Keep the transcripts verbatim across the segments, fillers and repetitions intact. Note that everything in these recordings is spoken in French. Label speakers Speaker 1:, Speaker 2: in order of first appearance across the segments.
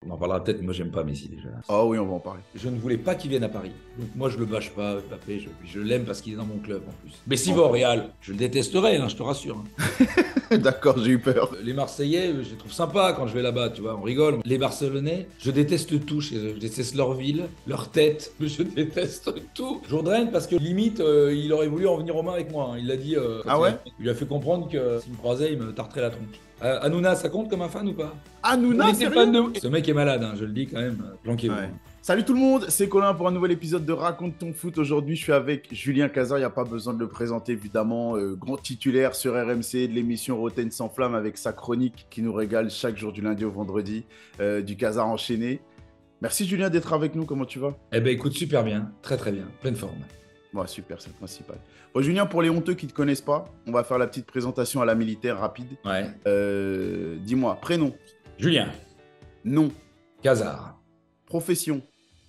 Speaker 1: On en parlera peut-être, mais moi j'aime pas Messi déjà.
Speaker 2: Ah oui, on va en parler.
Speaker 1: Je ne voulais pas qu'il vienne à Paris. Donc moi je le bâche pas, Mbappé, je, je l'aime parce qu'il est dans mon club en plus. Mais s'il va au Real, je le détesterai, hein, je te rassure. Hein.
Speaker 2: D'accord, j'ai eu peur.
Speaker 1: Les Marseillais, je les trouve sympas quand je vais là-bas, tu vois, on rigole. Les Barcelonais, je déteste tout chez eux. Je déteste leur ville, leur tête, je déteste tout. Jourdain, parce que limite, euh, il aurait voulu en venir aux mains avec moi. Hein. Il l'a dit, euh,
Speaker 2: Ah
Speaker 1: il,
Speaker 2: ouais
Speaker 1: a, il lui a fait comprendre que s'il me croisait, il me tarterait la tronche. Euh, Hanouna, ça compte comme un fan ou pas?
Speaker 2: Hanouna,
Speaker 1: Il était
Speaker 2: sérieux?
Speaker 1: fan de... Ce mec est malade, hein, je le dis quand même, planquez-vous.
Speaker 2: Ouais. Salut tout le monde, c'est Colin pour un nouvel épisode de Raconte ton foot. Aujourd'hui, je suis avec Julien Cazard, il n'y a pas besoin de le présenter évidemment. Euh, grand titulaire sur R M C de l'émission Rotten sans flamme avec sa chronique qui nous régale chaque jour du lundi au vendredi, euh, du Cazard enchaîné. Merci Julien d'être avec nous, comment tu vas?
Speaker 1: Eh ben écoute, super bien, très très bien, pleine forme.
Speaker 2: Ouais, super, c'est le principal. Bon, Julien, pour les honteux qui ne te connaissent pas, on va faire la petite présentation à la militaire rapide.
Speaker 1: Ouais.
Speaker 2: Euh, dis-moi, prénom,
Speaker 1: Julien,
Speaker 2: nom,
Speaker 1: Cazard,
Speaker 2: profession,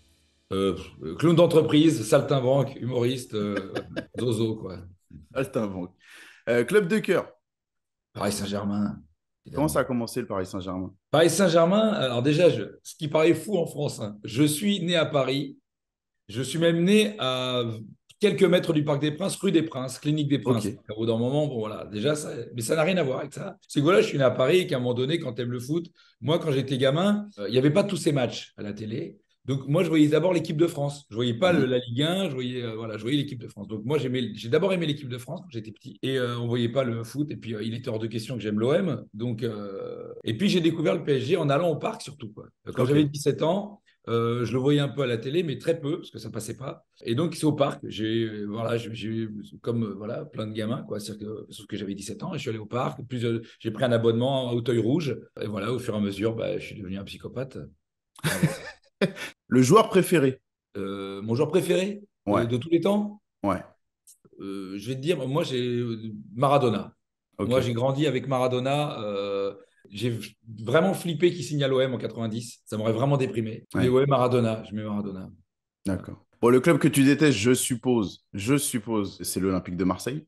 Speaker 1: euh, clown d'entreprise, saltimbanque, humoriste, euh, zozo quoi.
Speaker 2: Altinbank. Euh, club de cœur,
Speaker 1: Paris Saint-Germain,
Speaker 2: comment
Speaker 1: évidemment.
Speaker 2: ça a commencé le Paris Saint-Germain?
Speaker 1: Paris Saint-Germain, alors déjà, je, ce qui paraît fou en France, hein, je suis né à Paris, je suis même né à quelques mètres du Parc des Princes, rue des Princes, clinique des Princes.
Speaker 2: Ok.
Speaker 1: Au bout d'un moment, bon voilà, déjà, ça, mais ça n'a rien à voir avec ça. C'est que voilà, je suis né à Paris et qu'à un moment donné, quand tu aimes le foot, moi, quand j'étais gamin, euh, il n'y avait pas tous ces matchs à la télé. Donc moi, je voyais d'abord l'équipe de France. Je voyais pas le,
Speaker 2: Mhm.
Speaker 1: la Ligue un, je voyais, euh, voilà, je voyais l'équipe de France. Donc moi, j'aimais, j'ai d'abord aimé l'équipe de France quand j'étais petit. Et euh, on voyait pas le foot. Et puis, euh, il était hors de question que j'aime l'O M. Donc, euh, et puis, j'ai découvert le P S G en allant au parc surtout, quoi. Quand
Speaker 2: Ok.
Speaker 1: j'avais dix-sept ans, euh, je le voyais un peu à la télé, mais très peu, parce que ça passait pas. Et donc, c'est au parc. J'ai, euh, voilà, j'ai, j'ai- comme euh, voilà, plein de gamins, quoi. C'est-à-dire que, sauf que j'avais dix-sept ans et je suis allé au parc. Plus, euh, j'ai pris un abonnement à Auteuil Rouge. Et voilà, au fur et à mesure, bah, je suis devenu un psychopathe. Voilà.
Speaker 2: Le joueur préféré?
Speaker 1: Euh, mon joueur préféré euh,
Speaker 2: Ouais.
Speaker 1: de tous les temps,
Speaker 2: Ouais.
Speaker 1: euh, je vais te dire, moi, j'ai euh, Maradona. Moi,
Speaker 2: Ok.
Speaker 1: j'ai grandi avec Maradona. euh, j'ai vraiment flippé qu'il signe à l'O M en quatre-vingt-dix. Ça m'aurait vraiment déprimé. Mais
Speaker 2: Ouais.
Speaker 1: ouais, Maradona. Je mets Maradona.
Speaker 2: D'accord. Bon, le club que tu détestes, je suppose, je suppose, c'est l'Olympique de Marseille.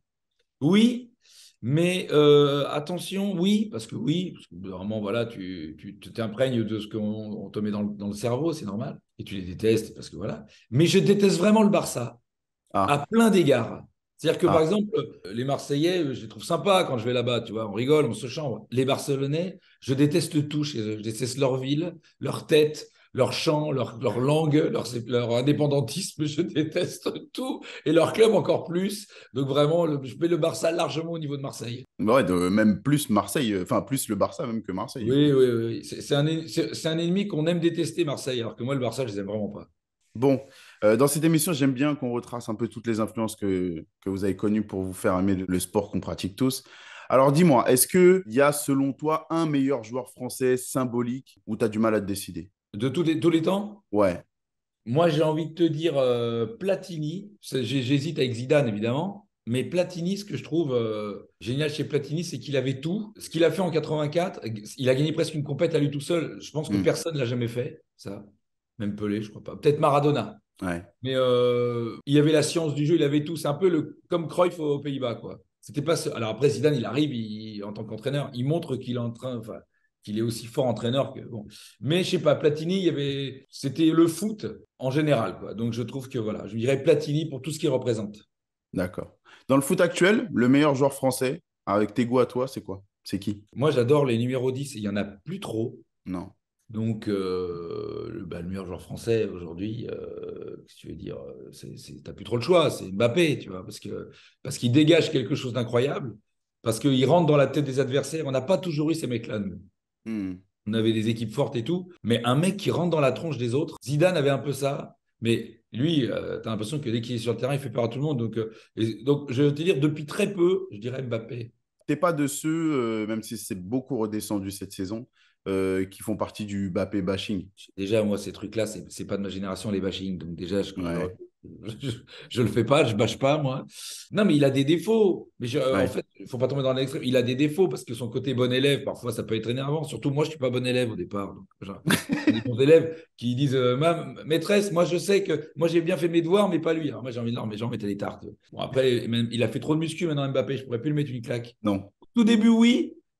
Speaker 1: Oui, mais euh, attention, oui, parce que oui, parce que vraiment, voilà, tu tu tu t'imprègnes de ce qu'on on te met dans le, dans le cerveau, c'est normal. Et tu les détestes parce que voilà. Mais je déteste vraiment le Barça,
Speaker 2: Ah.
Speaker 1: à plein d'égards. C'est-à-dire que par
Speaker 2: Ah.
Speaker 1: exemple, euh, les Marseillais, je les trouve sympas quand je vais là-bas, tu vois, on rigole, on se chambre. Les Barcelonais, je déteste tout chez eux. Je déteste leur ville, leur tête, leur chant, leur, leur langue, leur, leur indépendantisme, je déteste tout. Et leur club encore plus. Donc vraiment, le- je mets le Barça largement au niveau de Marseille.
Speaker 2: Ouais, de, même plus Marseille, euh, enfin plus le Barça même que Marseille.
Speaker 1: Oui, oui, oui. C'est c'est un, en- c'est- c'est un ennemi qu'on aime détester, Marseille, alors que moi, le Barça, je les aime vraiment pas.
Speaker 2: Bon, euh, dans cette émission, j'aime bien qu'on retrace un peu toutes les influences que, que vous avez connues pour vous faire aimer le, le sport qu'on pratique tous. Alors dis-moi, est-ce qu'il y a selon toi un meilleur joueur français symbolique où tu as du mal à te décider?
Speaker 1: De tous les, tous les temps?
Speaker 2: Ouais.
Speaker 1: Moi, j'ai envie de te dire euh, Platini. C'est- j'ai- J'hésite avec Zidane, évidemment. Mais Platini, ce que je trouve euh, génial chez Platini, c'est qu'il avait tout. Ce qu'il a fait en quatre-vingt-quatre, il a gagné presque une compète à lui tout seul. Je pense que
Speaker 2: Hmm.
Speaker 1: personne ne l'a jamais fait, ça. Même Pelé, je crois pas. Peut-être Maradona.
Speaker 2: Ouais.
Speaker 1: Mais euh, il avait la science du jeu, il avait tout. C'est un peu le, comme Cruyff aux Pays-Bas, quoi. C'était pas ce- Alors après, Zidane, il arrive il- en tant qu'entraîneur. Il montre qu'il est en train, enfin, qu'il est aussi fort entraîneur que bon. Mais je sais pas, Platini, il y avait, c'était le foot en général, quoi. Donc je trouve que voilà, je dirais Platini pour tout ce qu'il représente.
Speaker 2: D'accord. Dans le foot actuel, le meilleur joueur français, avec tes goûts à toi, c'est quoi? C'est qui?
Speaker 1: Moi, j'adore les numéros dix et il y en a plus trop.
Speaker 2: Non.
Speaker 1: Donc, euh, le, bah, le meilleur joueur français aujourd'hui, euh, qu'est-ce que tu veux dire, c'est, c'est, t'as plus trop le choix, c'est Mbappé, tu vois, parce que, parce qu'il dégage quelque chose d'incroyable, parce qu'il rentre dans la tête des adversaires. On n'a pas toujours eu ces mecs-là, nous.
Speaker 2: Hmm.
Speaker 1: On avait des équipes fortes et tout, mais un mec qui rentre dans la tronche des autres, Zidane avait un peu ça, mais lui, euh, tu as l'impression que dès qu'il est sur le terrain, il fait peur à tout le monde. Donc, euh, et- donc je vais te dire, depuis très peu, je dirais Mbappé.
Speaker 2: T'es pas de ceux, euh, même si c'est beaucoup redescendu cette saison, euh, qui font partie du Mbappé bashing.
Speaker 1: Déjà, moi, ces trucs-là, c'est c'est pas de ma génération, les bashing. Donc, déjà, je, je,
Speaker 2: Ouais.
Speaker 1: je, je le fais pas, je bâche pas, moi. Non, mais il a des défauts. Mais je- en
Speaker 2: Ouais.
Speaker 1: fait, il faut pas tomber dans l'extrême. Il a des défauts parce que son côté bon élève, parfois, ça peut être énervant. Surtout, moi, je suis pas bon élève au départ. Donc, genre, il y a des bons élèves qui disent euh, Ma maîtresse, moi, je sais que moi, j'ai bien fait mes devoirs, mais pas lui. Alors, moi, j'ai envie de dire, mais j'en mettais les tartes. Bon, après, même, il a fait trop de muscu maintenant, Mbappé. Je pourrais plus lui mettre une claque.
Speaker 2: Non.
Speaker 1: Tout début, oui.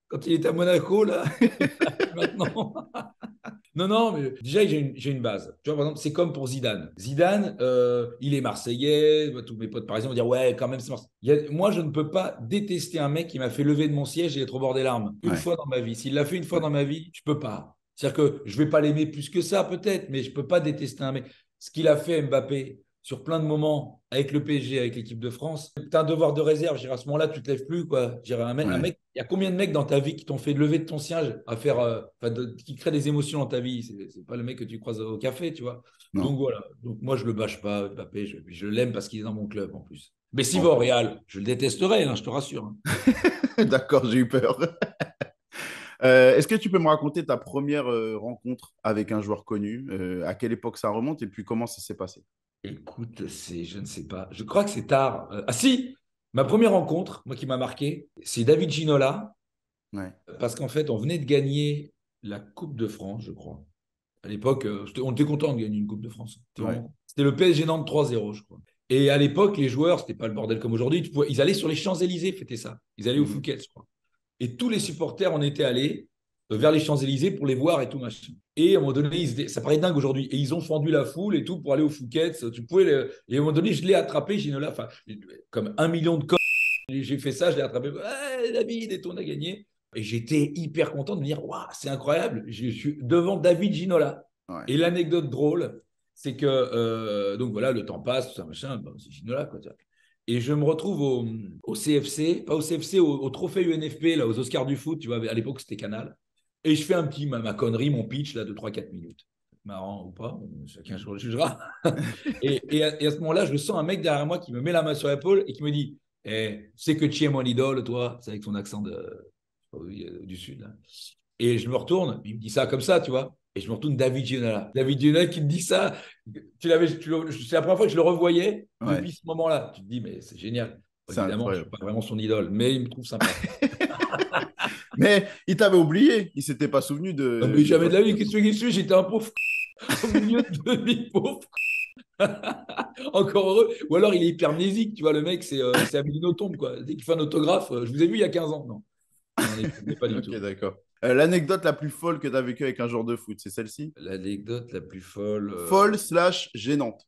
Speaker 1: quand il était à Monaco, là, maintenant. Non, non, mais déjà, j'ai une, j'ai une base. Tu vois, par exemple, c'est comme pour Zidane. Zidane, euh, il est Marseillais. Tous mes potes parisiens vont dire, ouais, quand même, c'est Marseillais. Il y a- moi, je ne peux pas détester un mec qui m'a fait lever de mon siège et être au bord des larmes. Une
Speaker 2: Ouais.
Speaker 1: fois dans ma vie. S'il l'a fait une fois
Speaker 2: Ouais.
Speaker 1: dans ma vie, je peux pas. C'est-à-dire que je vais pas l'aimer plus que ça, peut-être, mais je peux pas détester un mec. Ce qu'il a fait, Mbappé, sur plein de moments, avec le P S G, avec l'équipe de France, tu as un devoir de réserve. Je dirais, à ce moment-là, tu te lèves plus, quoi. Je dirais, un mec, un
Speaker 2: Ouais.
Speaker 1: mec, il y a combien de mecs dans ta vie qui t'ont fait lever de ton siège à faire, euh, enfin, de- qui créent des émotions dans ta vie? C'est c'est pas le mec que tu croises au café, tu vois.
Speaker 2: Non.
Speaker 1: Donc voilà. Donc moi, je le bâche pas, Mbappé. Je, je l'aime parce qu'il est dans mon club en plus. Mais s'il va
Speaker 2: Bon.
Speaker 1: au Real, je le détesterai, hein, je te rassure, hein.
Speaker 2: D'accord, j'ai eu peur. Euh, est-ce que tu peux me raconter ta première euh, rencontre avec un joueur connu? Euh, à quelle époque ça remonte et puis comment ça s'est passé?
Speaker 1: Écoute, c'est, je ne sais pas. Je crois que c'est tard. Euh, ah si, ma première rencontre, moi qui m'a marqué, c'est David Ginola,
Speaker 2: Ouais.
Speaker 1: parce qu'en fait, on venait de gagner la Coupe de France, je crois. À l'époque, euh, c'était- on était content de gagner une Coupe de France. C'était
Speaker 2: Ouais.
Speaker 1: vraiment- c'était le P S G Nantes trois zéro, je crois. Et à l'époque, les joueurs, c'était pas le bordel comme aujourd'hui. Tu pouvais- Ils allaient sur les Champs-Élysées fêter ça. Ils allaient au
Speaker 2: Mhm.
Speaker 1: Fouquet, je crois. Et tous les supporters en étaient allés euh, vers les Champs-Élysées pour les voir et tout machin. Et à un moment donné, ils étaient- ça paraît dingue aujourd'hui. Et ils ont fendu la foule et tout pour aller au Fouquet. Tu pouvais les- Et à un moment donné, je l'ai attrapé, Ginola, enfin, comme un million de codes. J'ai fait ça, je l'ai attrapé. Ouais, David, et tout, on a gagné. Et j'étais hyper content de me dire, waouh, c'est incroyable. Je suis devant David Ginola.
Speaker 2: Ouais.
Speaker 1: Et l'anecdote drôle, c'est que, euh, donc voilà, le temps passe, tout ça, machin, bon, c'est Ginola, quoi. Et je me retrouve au, au C F C, pas au C F C, au, au trophée U N F P, là, aux Oscars du foot, tu vois, à l'époque c'était Canal. Et je fais un petit, ma, ma connerie, mon pitch, là, de trois quatre minutes. Marrant ou pas, chacun le jugera. Et, et, à, et à ce moment-là, je sens un mec derrière moi qui me met la main sur l'épaule et qui me dit, eh, tu sais que tu es mon idole, toi, c'est avec son accent de, du Sud, là. Et je me retourne, il me dit ça comme ça, tu vois. Et je me retourne, David Ginola. David Ginola qui me dit ça. Tu l'avais, tu le- c'est la première fois que je le revoyais
Speaker 2: Ouais.
Speaker 1: depuis ce moment-là. Tu te dis, mais c'est génial. Bon,
Speaker 2: C'est
Speaker 1: évidemment, je ne
Speaker 2: incroyable.
Speaker 1: suis pas vraiment son idole, mais il me trouve sympa.
Speaker 2: Mais il t'avait oublié. Il s'était pas souvenu
Speaker 1: Non,
Speaker 2: de,
Speaker 1: mais
Speaker 2: de
Speaker 1: jamais
Speaker 2: toi.
Speaker 1: de la vie, qu'est-ce que je suis? J'étais un pauvre au milieu de demi-pauvres. Encore heureux. Ou alors il est hypermnésique, tu vois, le mec, c'est euh, c'est Amélie Nothomb, quoi. Dès qu'il fait un autographe, euh, je vous ai vu il y a quinze ans. Non, non, n'est pas du
Speaker 2: Ok,
Speaker 1: tout.
Speaker 2: d'accord. Euh, l'anecdote la plus folle que tu as vécue avec un joueur de foot, c'est celle-ci?
Speaker 1: L'anecdote la plus folle. euh,
Speaker 2: Folle slash gênante.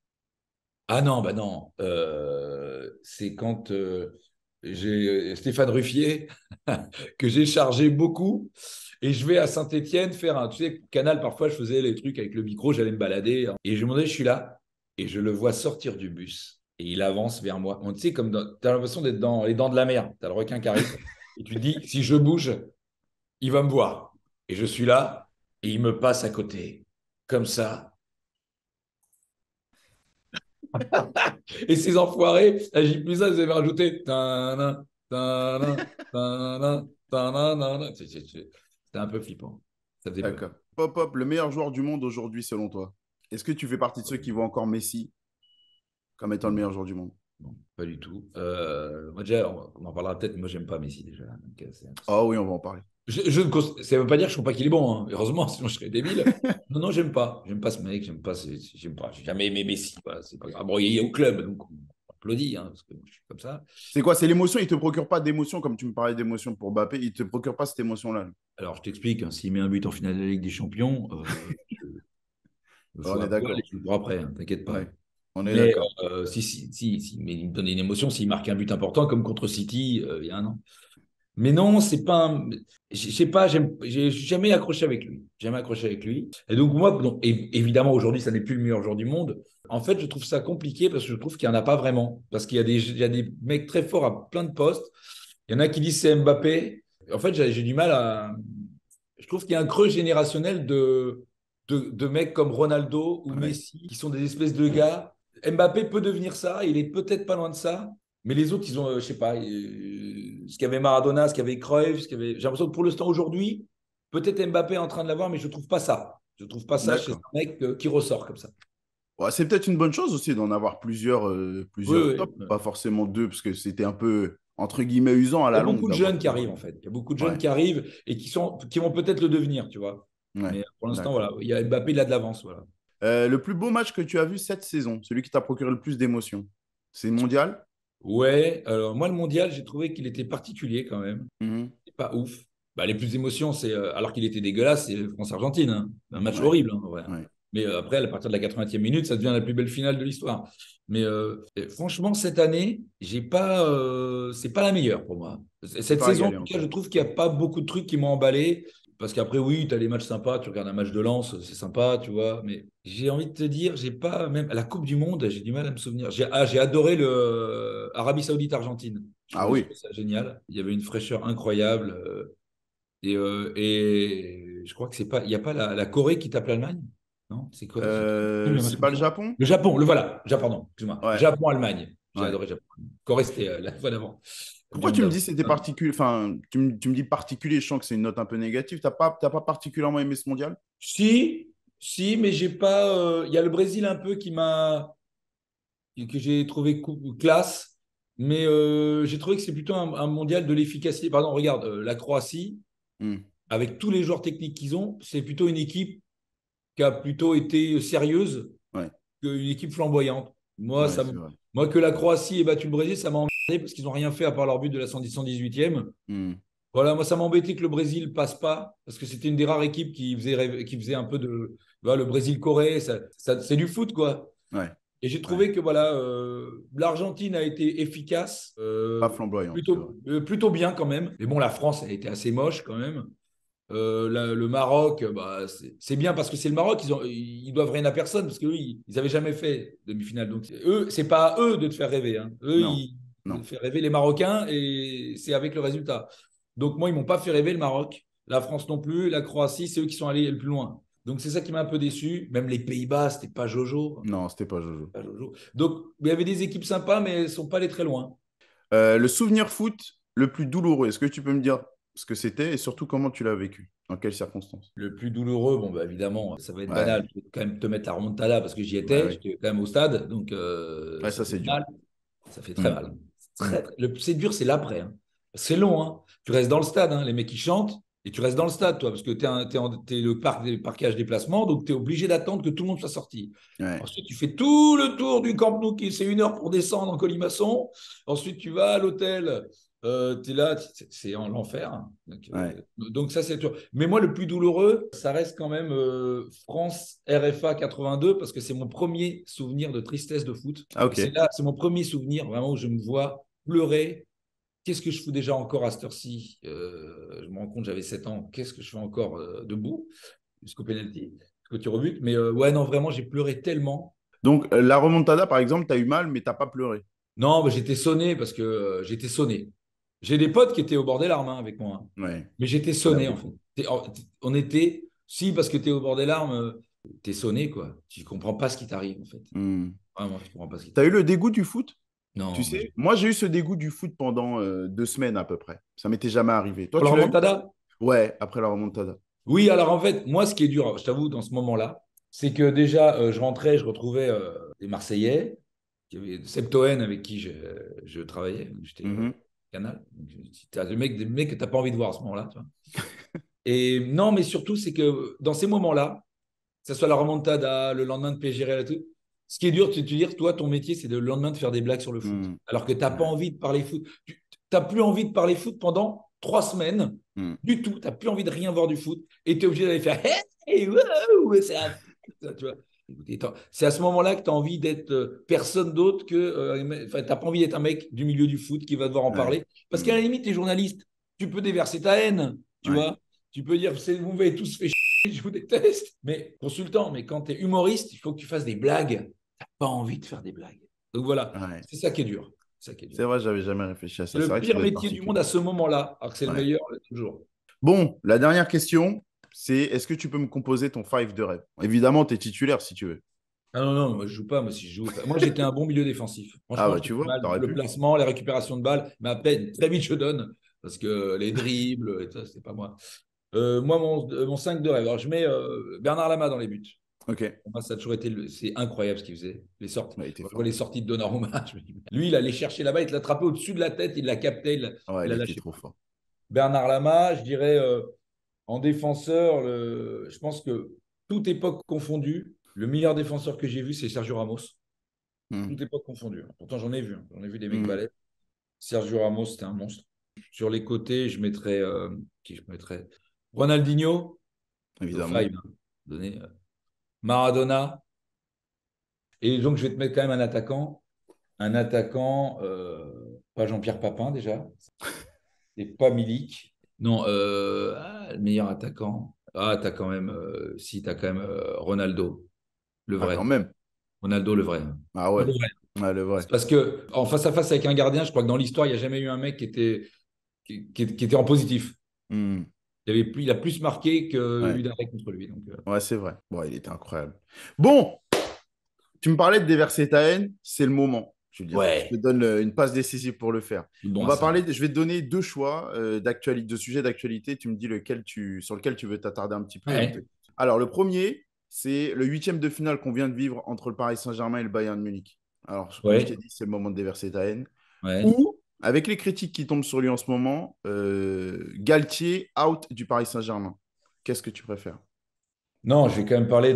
Speaker 1: Ah non, bah non. Euh, c'est quand euh, j'ai Stéphane Ruffier, que j'ai chargé beaucoup. Et je vais à Saint-Étienne faire un. Tu sais, Canal, parfois, je faisais les trucs avec le micro, j'allais me balader, hein. Et je me demandais, je suis là. Et je le vois sortir du bus. Et il avance vers moi. On, tu sais, comme tu as l'impression d'être dans les dents de la mer. Tu as le requin qui arrive. Et tu te dis, si je bouge, il va me voir. Et je suis là. Et il me passe à côté. Comme ça. Et ces enfoirés, à J plus un, ils avaient rajouté. Tadam, tadam, tadam, tadam. C'est- c'est- c'est- C'était un peu flippant. Ça faisait peur.
Speaker 2: D'accord. Pop, pop, le meilleur joueur du monde aujourd'hui, selon toi. Est-ce que tu fais partie de ceux qui voient encore Messi comme étant le
Speaker 1: Non,
Speaker 2: meilleur joueur du monde?
Speaker 1: non, pas du tout. Euh, moi, déjà, on, on en parlera peut-être, mais moi, j'aime pas Messi déjà. Donc, euh, c'est-
Speaker 2: Ah oui, on va en parler.
Speaker 1: je, je ne cons- ça ne veut pas dire que je ne trouve pas qu'il est bon, hein. Heureusement, sinon je serais débile. Non, non, j'aime pas. J'aime pas ce mec. J'aime pas. ce- J'aime pas. J'ai jamais aimé Messi. Voilà, c'est pas grave. Bon, il est au club, donc on applaudit, hein, parce que je suis comme ça.
Speaker 2: C'est quoi? C'est l'émotion? Il te procure pas d'émotion, comme tu me parlais d'émotion pour Mbappé. Il te procure pas cette émotion-là.
Speaker 1: Alors, je t'explique, hein, s'il met un but en finale de la Ligue des Champions, euh, je, je
Speaker 2: On
Speaker 1: fous
Speaker 2: est
Speaker 1: un poil et
Speaker 2: d'accord.
Speaker 1: je le cours après, hein, t'inquiète pas.
Speaker 2: Ouais, on est
Speaker 1: Mais
Speaker 2: d'accord.
Speaker 1: euh, si, si, si, si, mais il me donne une émotion s'il marque un but important, comme contre City euh, il y a un an. Mais non, c'est pas. Un... Je sais pas, j'aime- j'ai jamais accroché avec lui. Jamais accroché avec lui. Et donc, moi, donc, é- évidemment, aujourd'hui, ça n'est plus le meilleur joueur du monde. En fait, je trouve ça compliqué parce que je trouve qu'il n'y en a pas vraiment. Parce qu'il y a des, il y a des mecs très forts à plein de postes. Il y en a qui disent c'est Mbappé. En fait, j'ai j'ai du mal à. Je trouve qu'il y a un creux générationnel de, de, de mecs comme Ronaldo ou
Speaker 2: Ouais.
Speaker 1: Messi qui sont des espèces de gars. Mbappé peut devenir ça, il est peut-être pas loin de ça, mais les autres, ils ont, euh, je sais pas, euh, ce qu'avait Maradona, ce qu'avait Cruyff, ce qu'avait. J'ai l'impression que pour l'instant, aujourd'hui, peut-être Mbappé est en train de l'avoir, mais je trouve pas ça. Je trouve pas ça chez
Speaker 2: D'accord.
Speaker 1: un mec euh, qui ressort comme ça.
Speaker 2: Ouais, c'est peut-être une bonne chose aussi d'en avoir plusieurs, euh,
Speaker 1: Oui,
Speaker 2: plusieurs
Speaker 1: oui,
Speaker 2: tops,
Speaker 1: oui.
Speaker 2: pas forcément deux, parce que c'était un peu, entre guillemets, usant à
Speaker 1: Il y
Speaker 2: la
Speaker 1: a
Speaker 2: longue
Speaker 1: beaucoup de
Speaker 2: d'avoir
Speaker 1: jeunes qui
Speaker 2: plusieurs.
Speaker 1: arrivent, en fait. Il y a beaucoup de jeunes
Speaker 2: Ouais,
Speaker 1: qui arrivent et qui, sont, qui vont peut-être le devenir, tu vois.
Speaker 2: ouais,
Speaker 1: Mais pour l'instant,
Speaker 2: d'accord.
Speaker 1: voilà, il y a Mbappé, il a de l'avance. Voilà.
Speaker 2: Euh, le plus beau match que tu as vu cette saison, celui qui t'a procuré le plus d'émotions, c'est mondial?
Speaker 1: Ouais, alors moi, le mondial, j'ai trouvé qu'il était particulier quand même.
Speaker 2: Mhm.
Speaker 1: C'est pas ouf. Bah, les plus d'émotions, c'est euh, alors qu'il était dégueulasse, c'est France-Argentine. Hein. Un match
Speaker 2: Ouais,
Speaker 1: horrible, hein, en vrai.
Speaker 2: ouais.
Speaker 1: Mais euh, après, à partir de la quatre-vingtième minute, ça devient la plus belle finale de l'histoire. Mais euh, franchement, cette année, j'ai pas, euh, c'est pas la meilleure pour moi.
Speaker 2: C'est
Speaker 1: Cette
Speaker 2: pas
Speaker 1: saison, en
Speaker 2: régalé
Speaker 1: tout cas, je
Speaker 2: encore.
Speaker 1: trouve qu'il n'y a pas beaucoup de trucs qui m'ont emballé. Parce qu'après, oui, tu as les matchs sympas, tu regardes un match de Lens, c'est sympa, tu vois. Mais j'ai envie de te dire, j'ai pas, même à la Coupe du Monde, j'ai du mal à me souvenir. J'ai ah, j'ai adoré le euh, Arabie Saoudite-Argentine. Je
Speaker 2: Ah
Speaker 1: trouvais, je
Speaker 2: oui.
Speaker 1: trouvais ça génial. Il y avait une fraîcheur incroyable. euh, et, euh, et je crois que c'est pas, il n'y a pas la, la Corée qui tape l'Allemagne? Non, c'est quoi? J'ai j'ai
Speaker 2: Euh,
Speaker 1: un match
Speaker 2: c'est
Speaker 1: comme
Speaker 2: pas le
Speaker 1: ça.
Speaker 2: Japon?
Speaker 1: Le Japon, le voilà. Japon, pardon, excuse-moi.
Speaker 2: Ouais,
Speaker 1: Japon-Allemagne. J'ai
Speaker 2: ouais.
Speaker 1: adoré Japon. Corée, c'était euh, la fois d'avant.
Speaker 2: Pourquoi
Speaker 1: Bien
Speaker 2: tu me
Speaker 1: d'avant.
Speaker 2: dis que c'était particulier? Enfin, tu me, tu me dis particulier, je sens que c'est une note un peu négative. T'as pas, t'as pas particulièrement aimé ce mondial?
Speaker 1: Si, si, mais j'ai pas. euh, Il y a le Brésil un peu qui m'a, que j'ai trouvé cou- classe, mais euh, j'ai trouvé que c'est plutôt un, un mondial de l'efficacité. Pardon, regarde, euh, la Croatie,
Speaker 2: Hmm.
Speaker 1: avec tous les joueurs techniques qu'ils ont, c'est plutôt une équipe qui a plutôt été sérieuse
Speaker 2: Ouais,
Speaker 1: qu'une équipe flamboyante. Moi,
Speaker 2: ouais,
Speaker 1: ça,
Speaker 2: c'est
Speaker 1: me-
Speaker 2: vrai.
Speaker 1: moi, que la Croatie ait battu le Brésil, ça m'a emmerdé parce qu'ils n'ont rien fait à part leur but de la cent dix-huitième.
Speaker 2: Hmm.
Speaker 1: Voilà, moi, ça m'embêtait que le Brésil passe pas parce que c'était une des rares équipes qui faisait, rêver- qui faisait un peu de. Voilà, le Brésil-Corée, ça, ça- c'est du foot, quoi.
Speaker 2: Ouais,
Speaker 1: Et j'ai
Speaker 2: ouais.
Speaker 1: trouvé que voilà, euh, l'Argentine a été efficace,
Speaker 2: Pas
Speaker 1: euh,
Speaker 2: flamboyante, c'est vrai.
Speaker 1: plutôt, euh, plutôt bien quand même. Mais bon, la France a été assez moche quand même. Euh, la- le Maroc, bah, c'est c'est bien parce que c'est le Maroc, ils, ont, ils doivent rien à personne parce qu'eux, ils n'avaient jamais fait demi-finale. Donc, eux, c'est pas à eux de te faire rêver. Hein. Eux,
Speaker 2: Non,
Speaker 1: ils
Speaker 2: non.
Speaker 1: te font rêver les Marocains et c'est avec le résultat. Donc, moi, ils m'ont pas fait rêver le Maroc, la France non plus, la Croatie, c'est eux qui sont allés le plus loin. Donc, c'est ça qui m'a un peu déçu. Même les Pays-Bas, c'était pas Jojo.
Speaker 2: Non, c'était pas Jojo.
Speaker 1: Pas Jojo. Donc, il y avait des équipes sympas, mais elles ne sont pas allées très loin.
Speaker 2: Euh, le souvenir foot le plus douloureux, est-ce que tu peux me dire ce que c'était et surtout comment tu l'as vécu? Dans quelles circonstances?
Speaker 1: Le plus douloureux, bon, bah, évidemment, ça va être banal.
Speaker 2: Ouais,
Speaker 1: Je vais quand même te mettre la remontada parce que j'y
Speaker 2: bah
Speaker 1: étais.
Speaker 2: oui.
Speaker 1: J'étais quand même au stade. Donc, euh,
Speaker 2: Ouais,
Speaker 1: ça
Speaker 2: ça
Speaker 1: fait
Speaker 2: c'est dur.
Speaker 1: mal. Ça fait très
Speaker 2: Hmm,
Speaker 1: mal. C'est
Speaker 2: hmm.
Speaker 1: très, très- le, c'est dur, c'est l'après. Hein. C'est long. Hein. Tu restes dans le stade. Hein. Les mecs, ils chantent. Et tu restes dans le stade, toi, parce que tu es, le parc des parquages déplacement. Donc, tu es obligé d'attendre que tout le monde soit sorti.
Speaker 2: Ouais,
Speaker 1: Ensuite, tu fais tout le tour du Camp Nou, qui c'est une heure pour descendre en colimaçon. Ensuite, tu vas à l'hôtel. Euh, tu es là, c'est c'est en l'enfer. Hein. Donc,
Speaker 2: ouais.
Speaker 1: euh, donc ça, c'est dur. Mais moi, le plus douloureux, ça reste quand même euh, France R F A quatre-vingt-deux, parce que c'est mon premier souvenir de tristesse de foot.
Speaker 2: Ah,
Speaker 1: Et c'est
Speaker 2: ok.
Speaker 1: là, c'est mon premier souvenir vraiment où je me vois pleurer. Qu'est-ce que je fous déjà encore à cette heure-ci? Euh, Je me rends compte, j'avais sept ans. Qu'est-ce que je fais encore euh, debout jusqu'au penalty, jusqu'au tir au but? Mais euh, ouais, non, vraiment, j'ai pleuré tellement.
Speaker 2: Donc, euh, la remontada, par exemple, tu as eu mal, mais t'as pas pleuré.
Speaker 1: Non, mais j'étais sonné parce que euh, j'étais sonné. J'ai des potes qui étaient au bord des larmes hein, avec moi. Hein.
Speaker 2: Ouais,
Speaker 1: Mais j'étais
Speaker 2: il y en a
Speaker 1: sonné, en fait.
Speaker 2: beaucoup.
Speaker 1: T'es- On était, si, parce que tu es au bord des larmes, euh, t'es sonné, quoi. Tu comprends pas ce qui t'arrive, en fait.
Speaker 2: Hmm.
Speaker 1: Vraiment, tu comprends pas ce qui
Speaker 2: T'as eu
Speaker 1: t'arrive.
Speaker 2: le dégoût du foot? Tu
Speaker 1: Non, moi,
Speaker 2: sais,
Speaker 1: j'ai-
Speaker 2: moi j'ai eu ce dégoût du foot pendant euh, deux semaines à peu près. Ça m'était jamais arrivé. Toi,
Speaker 1: Pour la
Speaker 2: tu l'as eu?
Speaker 1: remontada?
Speaker 2: Ouais, après la remontada.
Speaker 1: Oui, alors en fait, moi, ce qui est dur, je t'avoue, dans ce moment-là, c'est que déjà, euh, je rentrais, je retrouvais euh, des Marseillais, qui avaient Septoen avec qui je, je travaillais, j'étais euh,
Speaker 2: Mhm.
Speaker 1: Canal. Tu as des mecs, des mecs que tu n'as pas envie de voir à ce moment-là. Tu vois. Et non, mais surtout, c'est que dans ces moments-là, que ce soit la remontada, le lendemain de P S G Real et tout, ce qui est dur, c'est de te dire, toi, ton métier, c'est le lendemain de faire des blagues sur le foot.
Speaker 2: Hmm.
Speaker 1: Alors que tu n'as pas
Speaker 2: Ouais.
Speaker 1: envie de parler foot. Tu n'as plus envie de parler foot pendant trois semaines
Speaker 2: Hmm.
Speaker 1: du tout. Tu n'as plus envie de rien voir du foot. Et tu es obligé d'aller faire hey, wow, c'est la fête, tu vois. C'est à ce moment-là que tu as envie d'être euh, personne d'autre que. Euh, enfin, tu n'as pas envie d'être un mec du milieu du foot qui va devoir en
Speaker 2: Ouais.
Speaker 1: parler. Parce qu'à
Speaker 2: Hmm.
Speaker 1: la limite, tu es journaliste. Tu peux déverser ta haine, tu
Speaker 2: Ouais.
Speaker 1: vois. Tu peux dire, vous m'avez tous fait chier, je vous déteste. Mais consultant, mais quand tu es humoriste, il faut que tu fasses des blagues. Tu n'as pas envie de faire des blagues. Donc voilà,
Speaker 2: Ouais.
Speaker 1: c'est ça qui est dur. C'est ça qui est dur.
Speaker 2: C'est vrai, j'avais jamais réfléchi à
Speaker 1: C'est
Speaker 2: ça. C'est
Speaker 1: le
Speaker 2: vrai que ça
Speaker 1: pire
Speaker 2: doit être
Speaker 1: métier du monde
Speaker 2: particulier.
Speaker 1: à ce moment-là, alors que c'est le
Speaker 2: Ouais.
Speaker 1: meilleur toujours.
Speaker 2: Bon, la dernière question, c'est est-ce que tu peux me composer ton five de rêve? Évidemment, tu es titulaire si tu veux.
Speaker 1: Ah non, non, moi je joue pas. Moi, si je joue. Moi, j'étais un bon milieu défensif.
Speaker 2: Ah
Speaker 1: Franchement,
Speaker 2: bah
Speaker 1: j'étais
Speaker 2: tu
Speaker 1: pas
Speaker 2: vois,
Speaker 1: mal.
Speaker 2: t'aurais
Speaker 1: Le
Speaker 2: pu.
Speaker 1: placement, les récupérations de balles. Mais après, très vite, je donne. Parce que les dribbles, et ça, c'était pas moi. Euh, moi, mon, euh, mon cinq de rêve. Alors, je mets euh, Bernard Lama dans les buts.
Speaker 2: Ok.
Speaker 1: Moi, ça a toujours été. le- C'est incroyable ce qu'il faisait. Les sorties.
Speaker 2: Ouais, il était
Speaker 1: Quand je vois les
Speaker 2: fort.
Speaker 1: sorties de Donnarumma, je me dis, lui, il allait chercher là-bas, il te l'attrapait au-dessus de la tête, il l'a capté, il l'a
Speaker 2: Ouais,
Speaker 1: il
Speaker 2: il
Speaker 1: l'a
Speaker 2: était
Speaker 1: lâché.
Speaker 2: trop fort.
Speaker 1: Bernard Lama, je dirais euh, en défenseur, le- je pense que toute époque confondue, le meilleur défenseur que j'ai vu, c'est Sergio Ramos.
Speaker 2: Hmm.
Speaker 1: Toute époque confondue. Pourtant, j'en ai vu. hein. J'en ai vu des mecs
Speaker 2: Hmm.
Speaker 1: balèzes. Sergio Ramos, c'était un monstre. Sur les côtés, je mettrais euh, qui je mettrais Ronaldinho,
Speaker 2: Évidemment.
Speaker 1: Five, hein, donné, euh, Maradona. Et donc, je vais te mettre quand même un attaquant. Un attaquant, euh, pas Jean-Pierre Papin déjà, et pas Milik. Non, euh, ah, le meilleur attaquant. Ah, t'as quand même, euh, si, t'as quand même euh, Ronaldo, le
Speaker 2: Ah, quand
Speaker 1: vrai.
Speaker 2: même.
Speaker 1: Ronaldo, le vrai.
Speaker 2: Ah
Speaker 1: Le
Speaker 2: ouais.
Speaker 1: vrai.
Speaker 2: Ouais, le vrai.
Speaker 1: C'est parce que en face à face avec un gardien, je crois que dans l'histoire, il n'y a jamais eu un mec qui était, qui, qui- qui était en positif.
Speaker 2: Hmm.
Speaker 1: Il, avait plus, il a plus marqué que
Speaker 2: Ouais.
Speaker 1: eu d'arrêt contre lui. Donc, euh,
Speaker 2: Ouais, c'est vrai. Bon, il était incroyable. Bon, tu me parlais de déverser ta haine, c'est le moment, Julien. Je te
Speaker 1: ouais,
Speaker 2: donne euh, une passe décisive pour le faire.
Speaker 1: tout bon
Speaker 2: On
Speaker 1: à
Speaker 2: va
Speaker 1: ça.
Speaker 2: parler, de- je vais te donner deux choix euh, d'actualité, de sujets d'actualité. Tu me dis lequel tu, sur lequel tu veux t'attarder un petit peu et on te...
Speaker 1: Ouais,
Speaker 2: Alors, le premier, c'est le huitième de finale qu'on vient de vivre entre le Paris Saint-Germain et le Bayern de Munich. Alors, comme je t'ai
Speaker 1: ouais,
Speaker 2: dit, c'est le moment de déverser ta haine.
Speaker 1: ouais.
Speaker 2: Ou, avec les critiques qui tombent sur lui en ce moment, euh, Galtier out du Paris Saint-Germain. Qu'est-ce que tu préfères?
Speaker 1: Non, je vais quand même parler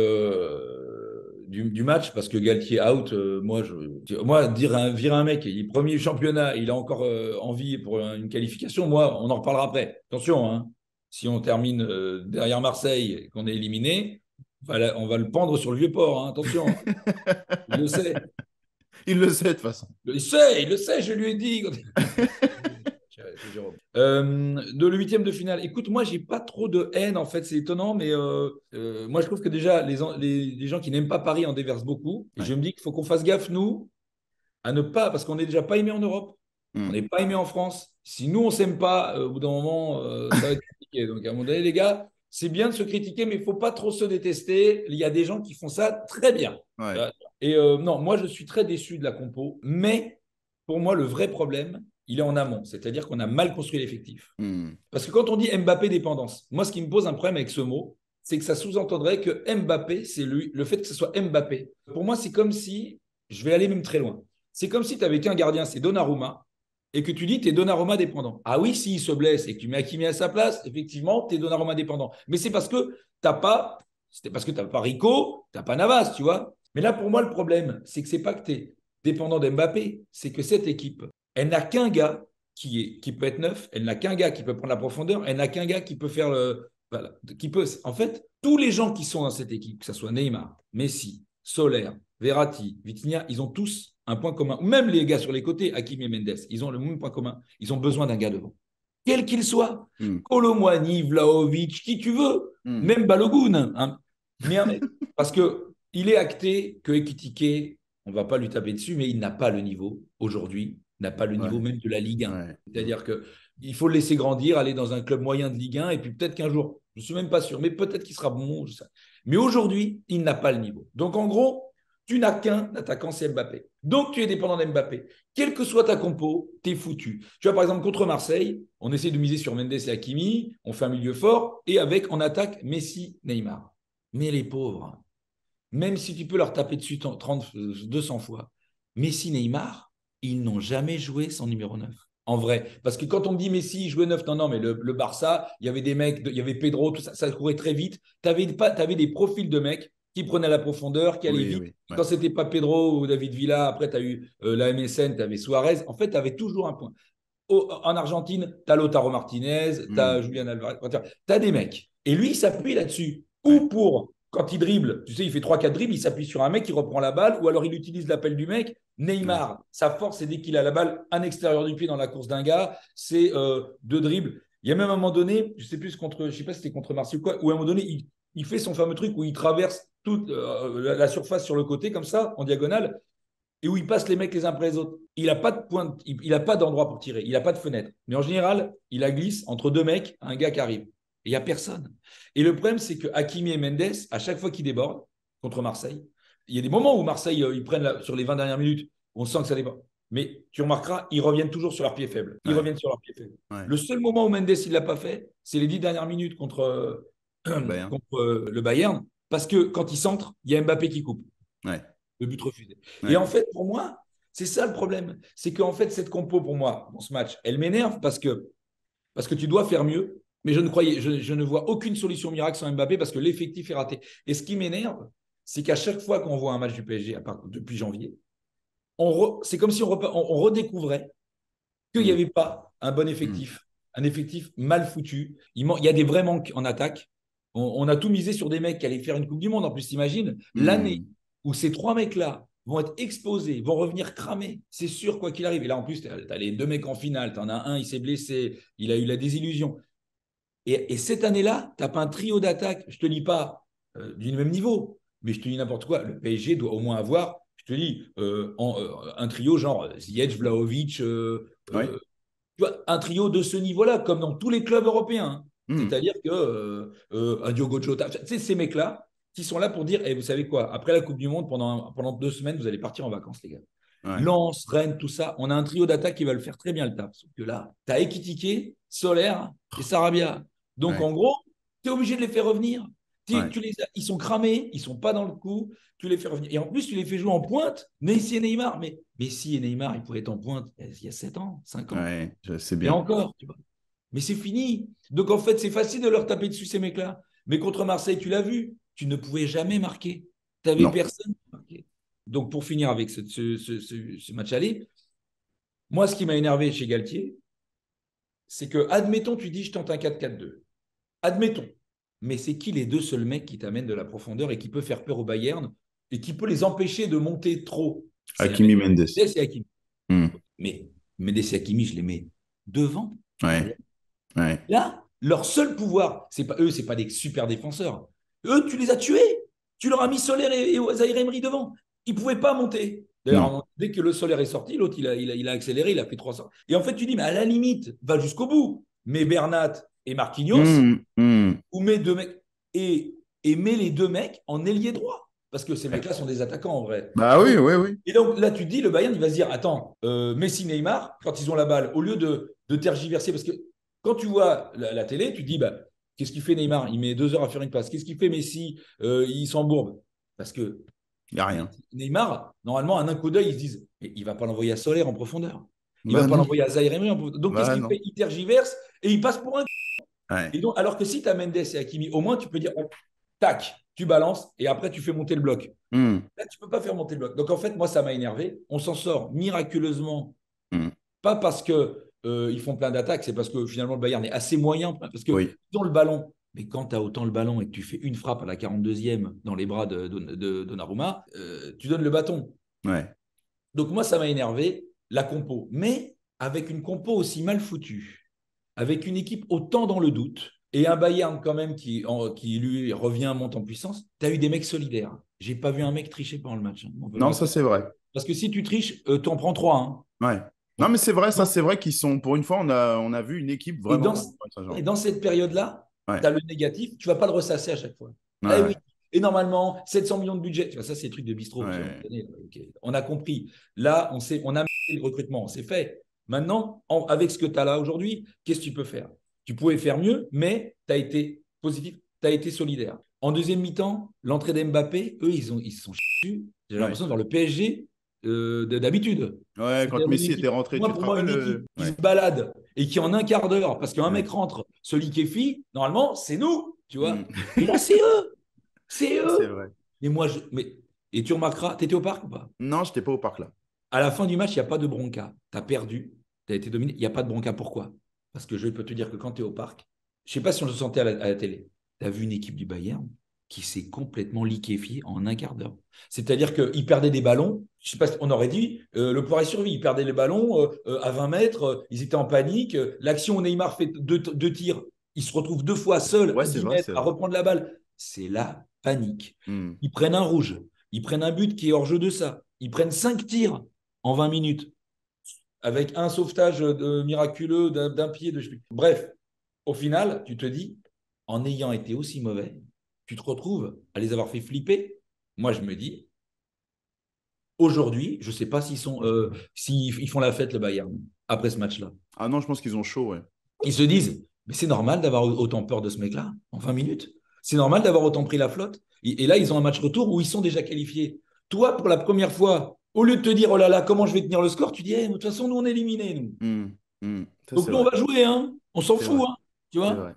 Speaker 1: de, du, du match parce que Galtier out, euh, moi, je, moi dire un, virer un mec, il est premier championnat, il a encore euh, envie pour une qualification, moi, on en reparlera après. Attention, hein, si on termine euh, derrière Marseille et qu'on est éliminé, on va, la- on va le pendre sur le vieux port, hein, attention, hein, il le sait.
Speaker 2: Il le sait de toute façon.
Speaker 1: Il le sait, il le sait, je lui ai dit. C'est Jérôme. Euh, de le huitième de finale. Écoute, moi, j'ai pas trop de haine, en fait, c'est étonnant, mais euh, euh, moi, je trouve que déjà, les, les, les gens qui n'aiment pas Paris en déversent beaucoup. Et
Speaker 2: Ouais.
Speaker 1: je me dis qu'il faut qu'on fasse gaffe, nous, à ne pas, parce qu'on n'est déjà pas aimé en Europe, on
Speaker 2: Hmm.
Speaker 1: n'est pas aimé en France. Si nous, on s'aime pas, euh, au bout d'un moment, euh, ça va être compliqué. Donc, à un moment donné, les gars, c'est bien de se critiquer, mais il faut pas trop se détester. Il y a des gens qui font ça très bien.
Speaker 2: Ouais.
Speaker 1: Euh, Et euh, non, moi, je suis très déçu de la compo, mais pour moi, le vrai problème, il est en amont. C'est-à-dire qu'on a mal construit l'effectif.
Speaker 2: Hmm.
Speaker 1: Parce que quand on dit Mbappé dépendance, moi, ce qui me pose un problème avec ce mot, c'est que ça sous-entendrait que Mbappé, c'est lui, le fait que ce soit Mbappé. Pour moi, c'est comme si, je vais aller même très loin, c'est comme si tu n'avais qu'un gardien, c'est Donnarumma, et que tu dis tu es Donnarumma dépendant. Ah oui, s'il se blesse et que tu mets Hakimi à sa place, effectivement, tu es Donnarumma dépendant. Mais c'est parce que tu n'as pas, c'était parce que tu n'as pas Rico, tu n'as pas Navas, tu vois. Mais là, pour moi, le problème, c'est que c'est pas que tu es dépendant d'Mbappé, c'est que cette équipe, elle n'a qu'un gars qui, est, qui peut être neuf, elle n'a qu'un gars qui peut prendre la profondeur, elle n'a qu'un gars qui peut faire le. Voilà, qui peut, en fait, tous les gens qui sont dans cette équipe, que ce soit Neymar, Messi, Soler, Verratti, Vitinha, ils ont tous un point commun. Même les gars sur les côtés, Hakimi et Mendes, ils ont le même point commun. Ils ont besoin d'un gars devant. Quel qu'il soit.
Speaker 2: Hmm.
Speaker 1: Kolo Muani, Vlahovic, qui tu veux.
Speaker 2: Hmm.
Speaker 1: Même Balogun. Hein. Mais, parce qu'il est acté que Ekitike, on ne va pas lui taper dessus, mais il n'a pas le niveau aujourd'hui, n'a pas le niveau
Speaker 2: Ouais.
Speaker 1: même de la Ligue un.
Speaker 2: Ouais.
Speaker 1: C'est-à-dire qu'il faut le laisser grandir, aller dans un club moyen de Ligue un, et puis peut-être qu'un jour, je ne suis même pas sûr, mais peut-être qu'il sera bon. Mais aujourd'hui, il n'a pas le niveau. Donc en gros, tu n'as qu'un attaquant, c'est Mbappé. Donc tu es dépendant d'Mbappé. Quelle que soit ta compo, tu es foutu. Tu vois, par exemple, contre Marseille, on essaie de miser sur Mendes et Hakimi, on fait un milieu fort, et avec en attaque Messi, Neymar. Mais les pauvres, même si tu peux leur taper dessus trente, deux cents fois, Messi, Neymar, ils n'ont jamais joué sans numéro neuf. En vrai. Parce que quand on me dit Messi jouait neuf, non, non, mais le, le Barça, il y avait des mecs, il y avait Pedro, tout ça, ça courait très vite. Tu avais, avais des profils de mecs qui prenaient la profondeur, qui allaient
Speaker 2: Oui,
Speaker 1: vite.
Speaker 2: oui.
Speaker 1: Et
Speaker 2: Ouais.
Speaker 1: quand c'était pas Pedro ou David Villa, après, tu as eu euh, la M S N, tu avais Suarez. En fait, tu avais toujours un point. Au, en Argentine, tu as Lautaro Martinez, tu as
Speaker 2: Hmm.
Speaker 1: Julian Alvarez. Tu as des mecs. Et lui, il s'appuie là-dessus.
Speaker 2: Ouais.
Speaker 1: Ou pour, quand il dribble, tu sais, il fait trois quatre dribbles, il s'appuie sur un mec, il reprend la balle, ou alors il utilise l'appel du mec.
Speaker 2: Ouais.
Speaker 1: Neymar, sa force, c'est dès qu'il a la balle à l'extérieur du pied dans la course d'un gars, c'est euh, deux dribbles. Il y a même un moment donné, je sais plus contre, je sais pas si c'était contre Marseille ou quoi, où à un moment donné, il, il fait son fameux truc où il traverse toute euh, la, la surface sur le côté, comme ça, en diagonale, et où il passe les mecs les uns après les autres. Il n'a pas de point, il n'a pas d'endroit pour tirer, il n'a pas de fenêtre. Mais en général, il la glisse entre deux mecs, un gars qui arrive. Et il n'y a personne. Et le problème, c'est que Hakimi et Mendes, à chaque fois qu'ils débordent contre Marseille, il y a des moments où Marseille, euh, ils prennent la, sur les vingt dernières minutes, on sent que ça déborde. Mais tu remarqueras, ils reviennent toujours sur leur pied faible. Ils
Speaker 2: Ouais.
Speaker 1: reviennent sur leur pied faible.
Speaker 2: Ouais.
Speaker 1: Le seul moment où Mendes, il ne l'a pas fait, c'est les dix dernières minutes contre, euh,
Speaker 2: Bayern.
Speaker 1: contre euh, le Bayern. Parce que quand il centre, il y a Mbappé qui coupe.
Speaker 2: Ouais.
Speaker 1: Le but refusé. Et
Speaker 2: Ouais.
Speaker 1: en fait, pour moi, c'est ça le problème. C'est qu'en fait, cette compo, pour moi, dans ce match, elle m'énerve parce que, parce que tu dois faire mieux. Mais je ne, croyais, je, je ne vois aucune solution miracle sans Mbappé parce que l'effectif est raté. Et ce qui m'énerve, c'est qu'à chaque fois qu'on voit un match du P S G, à part, depuis janvier, on re, c'est comme si on, repa- on, on redécouvrait qu'il n'y
Speaker 2: Mm.
Speaker 1: avait pas un bon
Speaker 2: Mm.
Speaker 1: effectif, un effectif mal foutu. Il, man- il y a des vrais manques en attaque. On, on a tout misé sur des mecs qui allaient faire une Coupe du Monde. En plus, t'imagines, l'année
Speaker 2: Mm.
Speaker 1: où ces trois mecs-là vont être exposés, vont revenir cramés, c'est sûr, quoi qu'il arrive. Et là, en plus, tu as les deux mecs en finale. Tu en as un, il s'est blessé, il a eu la désillusion. Et, et cette année-là, tu n'as pas un trio d'attaque, je ne te dis pas euh, du même niveau, mais je te dis n'importe quoi. Le P S G doit au moins avoir, je te dis, euh, en, euh, un trio genre Ziyech, Vlahovic, euh,
Speaker 2: Ouais.
Speaker 1: euh, tu vois, un trio de ce niveau-là, comme dans tous les clubs européens. Hein.
Speaker 2: Mm.
Speaker 1: C'est-à-dire que euh, euh, un Diogo Jota, tu sais, ces mecs-là qui sont là pour dire, eh, vous savez quoi, après la Coupe du Monde, pendant, pendant deux semaines, vous allez partir en vacances, les gars.
Speaker 2: Ouais.
Speaker 1: Lens, Rennes, tout ça, on a un trio d'attaque qui va le faire très bien le taf. Sauf que là, tu as Ekitike, Solaire et Sarabia. Donc
Speaker 2: Ouais.
Speaker 1: en gros, tu es obligé de les faire revenir. Tu,
Speaker 2: Ouais.
Speaker 1: tu les, ils sont cramés, ils sont pas dans le coup, tu les fais revenir. Et en plus, tu les fais jouer en pointe, Messi et Neymar. Mais Messi et Neymar, ils pourraient être en pointe il y a sept ans, cinq ans.
Speaker 2: Ouais. Je sais
Speaker 1: Et
Speaker 2: bien.
Speaker 1: encore, tu vois. Mais c'est fini. Donc en fait, c'est facile de leur taper dessus, ces mecs-là. Mais contre Marseille, tu l'as vu, tu ne pouvais jamais marquer. Tu n'avais
Speaker 2: Non.
Speaker 1: personne pour marquer. Donc pour finir avec ce, ce, ce, ce, ce match aller, moi, ce qui m'a énervé chez Galtier, c'est que, admettons, tu dis, je tente un quatre quatre deux. Admettons. Mais c'est qui les deux seuls mecs qui t'amènent de la profondeur et qui peut faire peur au Bayern et qui peut les empêcher de monter trop? C'est la
Speaker 2: Hakimi Mendes.
Speaker 1: Mendes et Hakimi.
Speaker 2: Mm.
Speaker 1: Mais Mendes et Hakimi, je les mets devant.
Speaker 2: Ouais. Ouais.
Speaker 1: Là, leur seul pouvoir, c'est pas eux, c'est pas des super défenseurs. Eux, tu les as tués. Tu leur as mis Solaire et, et Zaïre Emery devant. Ils ne pouvaient pas monter.
Speaker 2: Non.
Speaker 1: D'ailleurs, dès que le Solaire est sorti, l'autre, il a, il, a, il a accéléré, il a fait trois cents. Et en fait, tu dis, mais à la limite, va jusqu'au bout. Mets Bernat et Marquinhos,
Speaker 2: Mm. Mm.
Speaker 1: ou mets deux mecs, et, et mets les deux mecs en ailier droit. Parce que ces
Speaker 2: Ouais.
Speaker 1: mecs-là sont des attaquants en vrai.
Speaker 2: Bah oui,
Speaker 1: Donc,
Speaker 2: oui, oui.
Speaker 1: et donc là, tu te dis, le Bayern, il va se dire, attends, euh, Messi, Neymar, quand ils ont la balle, au lieu de, de tergiverser, parce que quand tu vois la, la télé, tu te dis, bah, qu'est-ce qu'il fait Neymar? Il met deux heures à faire une passe. Qu'est-ce qu'il fait Messi? euh, Il s'embourbe. Parce que
Speaker 2: Il n'y a rien.
Speaker 1: Neymar, normalement, en un coup d'œil, ils se disent, mais il ne va pas l'envoyer à Solaire en profondeur. Il ne va
Speaker 2: Bah
Speaker 1: pas
Speaker 2: non.
Speaker 1: l'envoyer à Zaire Emery en profondeur. Donc, qu'est-ce
Speaker 2: Bah
Speaker 1: qu'il
Speaker 2: non.
Speaker 1: fait? Il tergiverse et il passe pour un.
Speaker 2: Ouais.
Speaker 1: Et donc, alors que si tu as Mendes et Hakimi, au moins, tu peux dire, oh, tac, tu balances et après, tu fais monter le bloc.
Speaker 2: Mm.
Speaker 1: Là, tu ne peux pas faire monter le bloc. Donc, en fait, moi, ça m'a énervé. On s'en sort miraculeusement,
Speaker 2: Mm.
Speaker 1: pas parce qu'ils euh, font plein d'attaques, c'est parce que finalement, le Bayern est assez moyen. Parce qu'ils
Speaker 2: Oui.
Speaker 1: ont le ballon. Mais quand tu as autant le ballon et que tu fais une frappe à la quarante-deuxième dans les bras de, de, de Donnarumma, euh, tu donnes le bâton.
Speaker 2: Ouais.
Speaker 1: Donc, moi, ça m'a énervé, la compo. Mais avec une compo aussi mal foutue, avec une équipe autant dans le doute, et un Bayern quand même qui, en, qui lui revient, monte en puissance, tu as eu des mecs solidaires. J'ai pas vu un mec tricher pendant le match. Hein. On peut
Speaker 2: Non,
Speaker 1: pas
Speaker 2: ça
Speaker 1: faire.
Speaker 2: c'est vrai.
Speaker 1: Parce que si tu triches, euh, tu en prends trois. Hein.
Speaker 2: Ouais. Non,
Speaker 1: Donc,
Speaker 2: mais c'est vrai, ça
Speaker 1: dans-
Speaker 2: c'est vrai qu'ils sont, pour une fois, on a, on a vu une équipe
Speaker 1: et, dans,
Speaker 2: vraiment. Ouais, ça, genre.
Speaker 1: et dans cette période-là,
Speaker 2: Ouais.
Speaker 1: tu as le négatif, tu vas pas le ressasser à chaque fois.
Speaker 2: Ouais,
Speaker 1: Eh oui.
Speaker 2: ouais.
Speaker 1: Et normalement, sept cents millions de budget. Tu vois, ça, c'est des trucs de bistrot. Tu vois,
Speaker 2: Ouais.
Speaker 1: okay. On a compris. Là, on, sait, on a mis le recrutement, c'est fait. Maintenant, en, avec ce que tu as là aujourd'hui, qu'est-ce que tu peux faire? Tu pouvais faire mieux, mais tu as été positif, tu as été solidaire. En deuxième mi-temps, l'entrée d'Mbappé, eux, ils, ont, ils se sont chus. J'ai
Speaker 2: Ouais.
Speaker 1: l'impression de voir le P S G euh, d'habitude.
Speaker 2: Ouais, quand
Speaker 1: C'est-à-dire une
Speaker 2: Messi
Speaker 1: équipe,
Speaker 2: était rentré,
Speaker 1: moi,
Speaker 2: tu te
Speaker 1: pour moi, une
Speaker 2: rappelles
Speaker 1: équipe
Speaker 2: euh,
Speaker 1: qui se
Speaker 2: Ouais.
Speaker 1: balade et qui en un quart d'heure, parce qu'un
Speaker 2: Ouais.
Speaker 1: mec rentre, se liquéfie, normalement, c'est nous, tu
Speaker 2: Mm.
Speaker 1: vois. Et là, c'est eux. C'est
Speaker 2: C'est
Speaker 1: eux.
Speaker 2: vrai.
Speaker 1: Mais moi, je, mais, et tu remarqueras, tu étais au parc ou pas?
Speaker 2: Non, j'étais pas au parc là.
Speaker 1: À la fin du match, il n'y a pas de bronca. Tu as perdu, tu as été dominé, il n'y a pas de bronca. Pourquoi? Parce que je peux te dire que quand tu es au parc, je ne sais pas si on le sentait à la, à la télé, tu as vu une équipe du Bayern qui s'est complètement liquéfiée en un quart d'heure. C'est-à-dire qu'ils perdaient des ballons. Je sais pas, on aurait dit, euh, le poids est survie. Ils perdaient les ballons euh, euh, à vingt mètres, euh, ils étaient en panique. Euh, L'action où Neymar fait deux, deux tirs, il se retrouve deux fois seul
Speaker 2: Ouais,
Speaker 1: à
Speaker 2: c'est
Speaker 1: dix
Speaker 2: vrai,
Speaker 1: mètres
Speaker 2: c'est
Speaker 1: à
Speaker 2: vrai.
Speaker 1: reprendre la balle. C'est la panique.
Speaker 2: Mm.
Speaker 1: Ils prennent un rouge, ils prennent un but qui est hors jeu de ça. Ils prennent cinq tirs en vingt minutes avec un sauvetage de, miraculeux d'un, d'un pied. De... Bref, au final, tu te dis, en ayant été aussi mauvais, tu te retrouves à les avoir fait flipper. Moi, je me dis, aujourd'hui, je ne sais pas s'ils sont, euh, s'ils font la fête, le Bayern, après ce match-là.
Speaker 2: Ah non, je pense qu'ils ont chaud, ouais.
Speaker 1: Ils se disent, mais c'est normal d'avoir autant peur de ce mec-là en vingt minutes. C'est normal d'avoir autant pris la flotte. Et, et là, ils ont un match retour où ils sont déjà qualifiés. Toi, pour la première fois, au lieu de te dire, oh là là, comment je vais tenir le score, tu dis, hey, de toute façon, nous, on est éliminés, nous.
Speaker 2: Mm. Mm. Ça,
Speaker 1: Donc
Speaker 2: c'est
Speaker 1: nous, on
Speaker 2: vrai.
Speaker 1: va jouer, hein. On s'en
Speaker 2: C'est
Speaker 1: fout,
Speaker 2: vrai.
Speaker 1: hein. Tu
Speaker 2: C'est
Speaker 1: vois.
Speaker 2: vrai.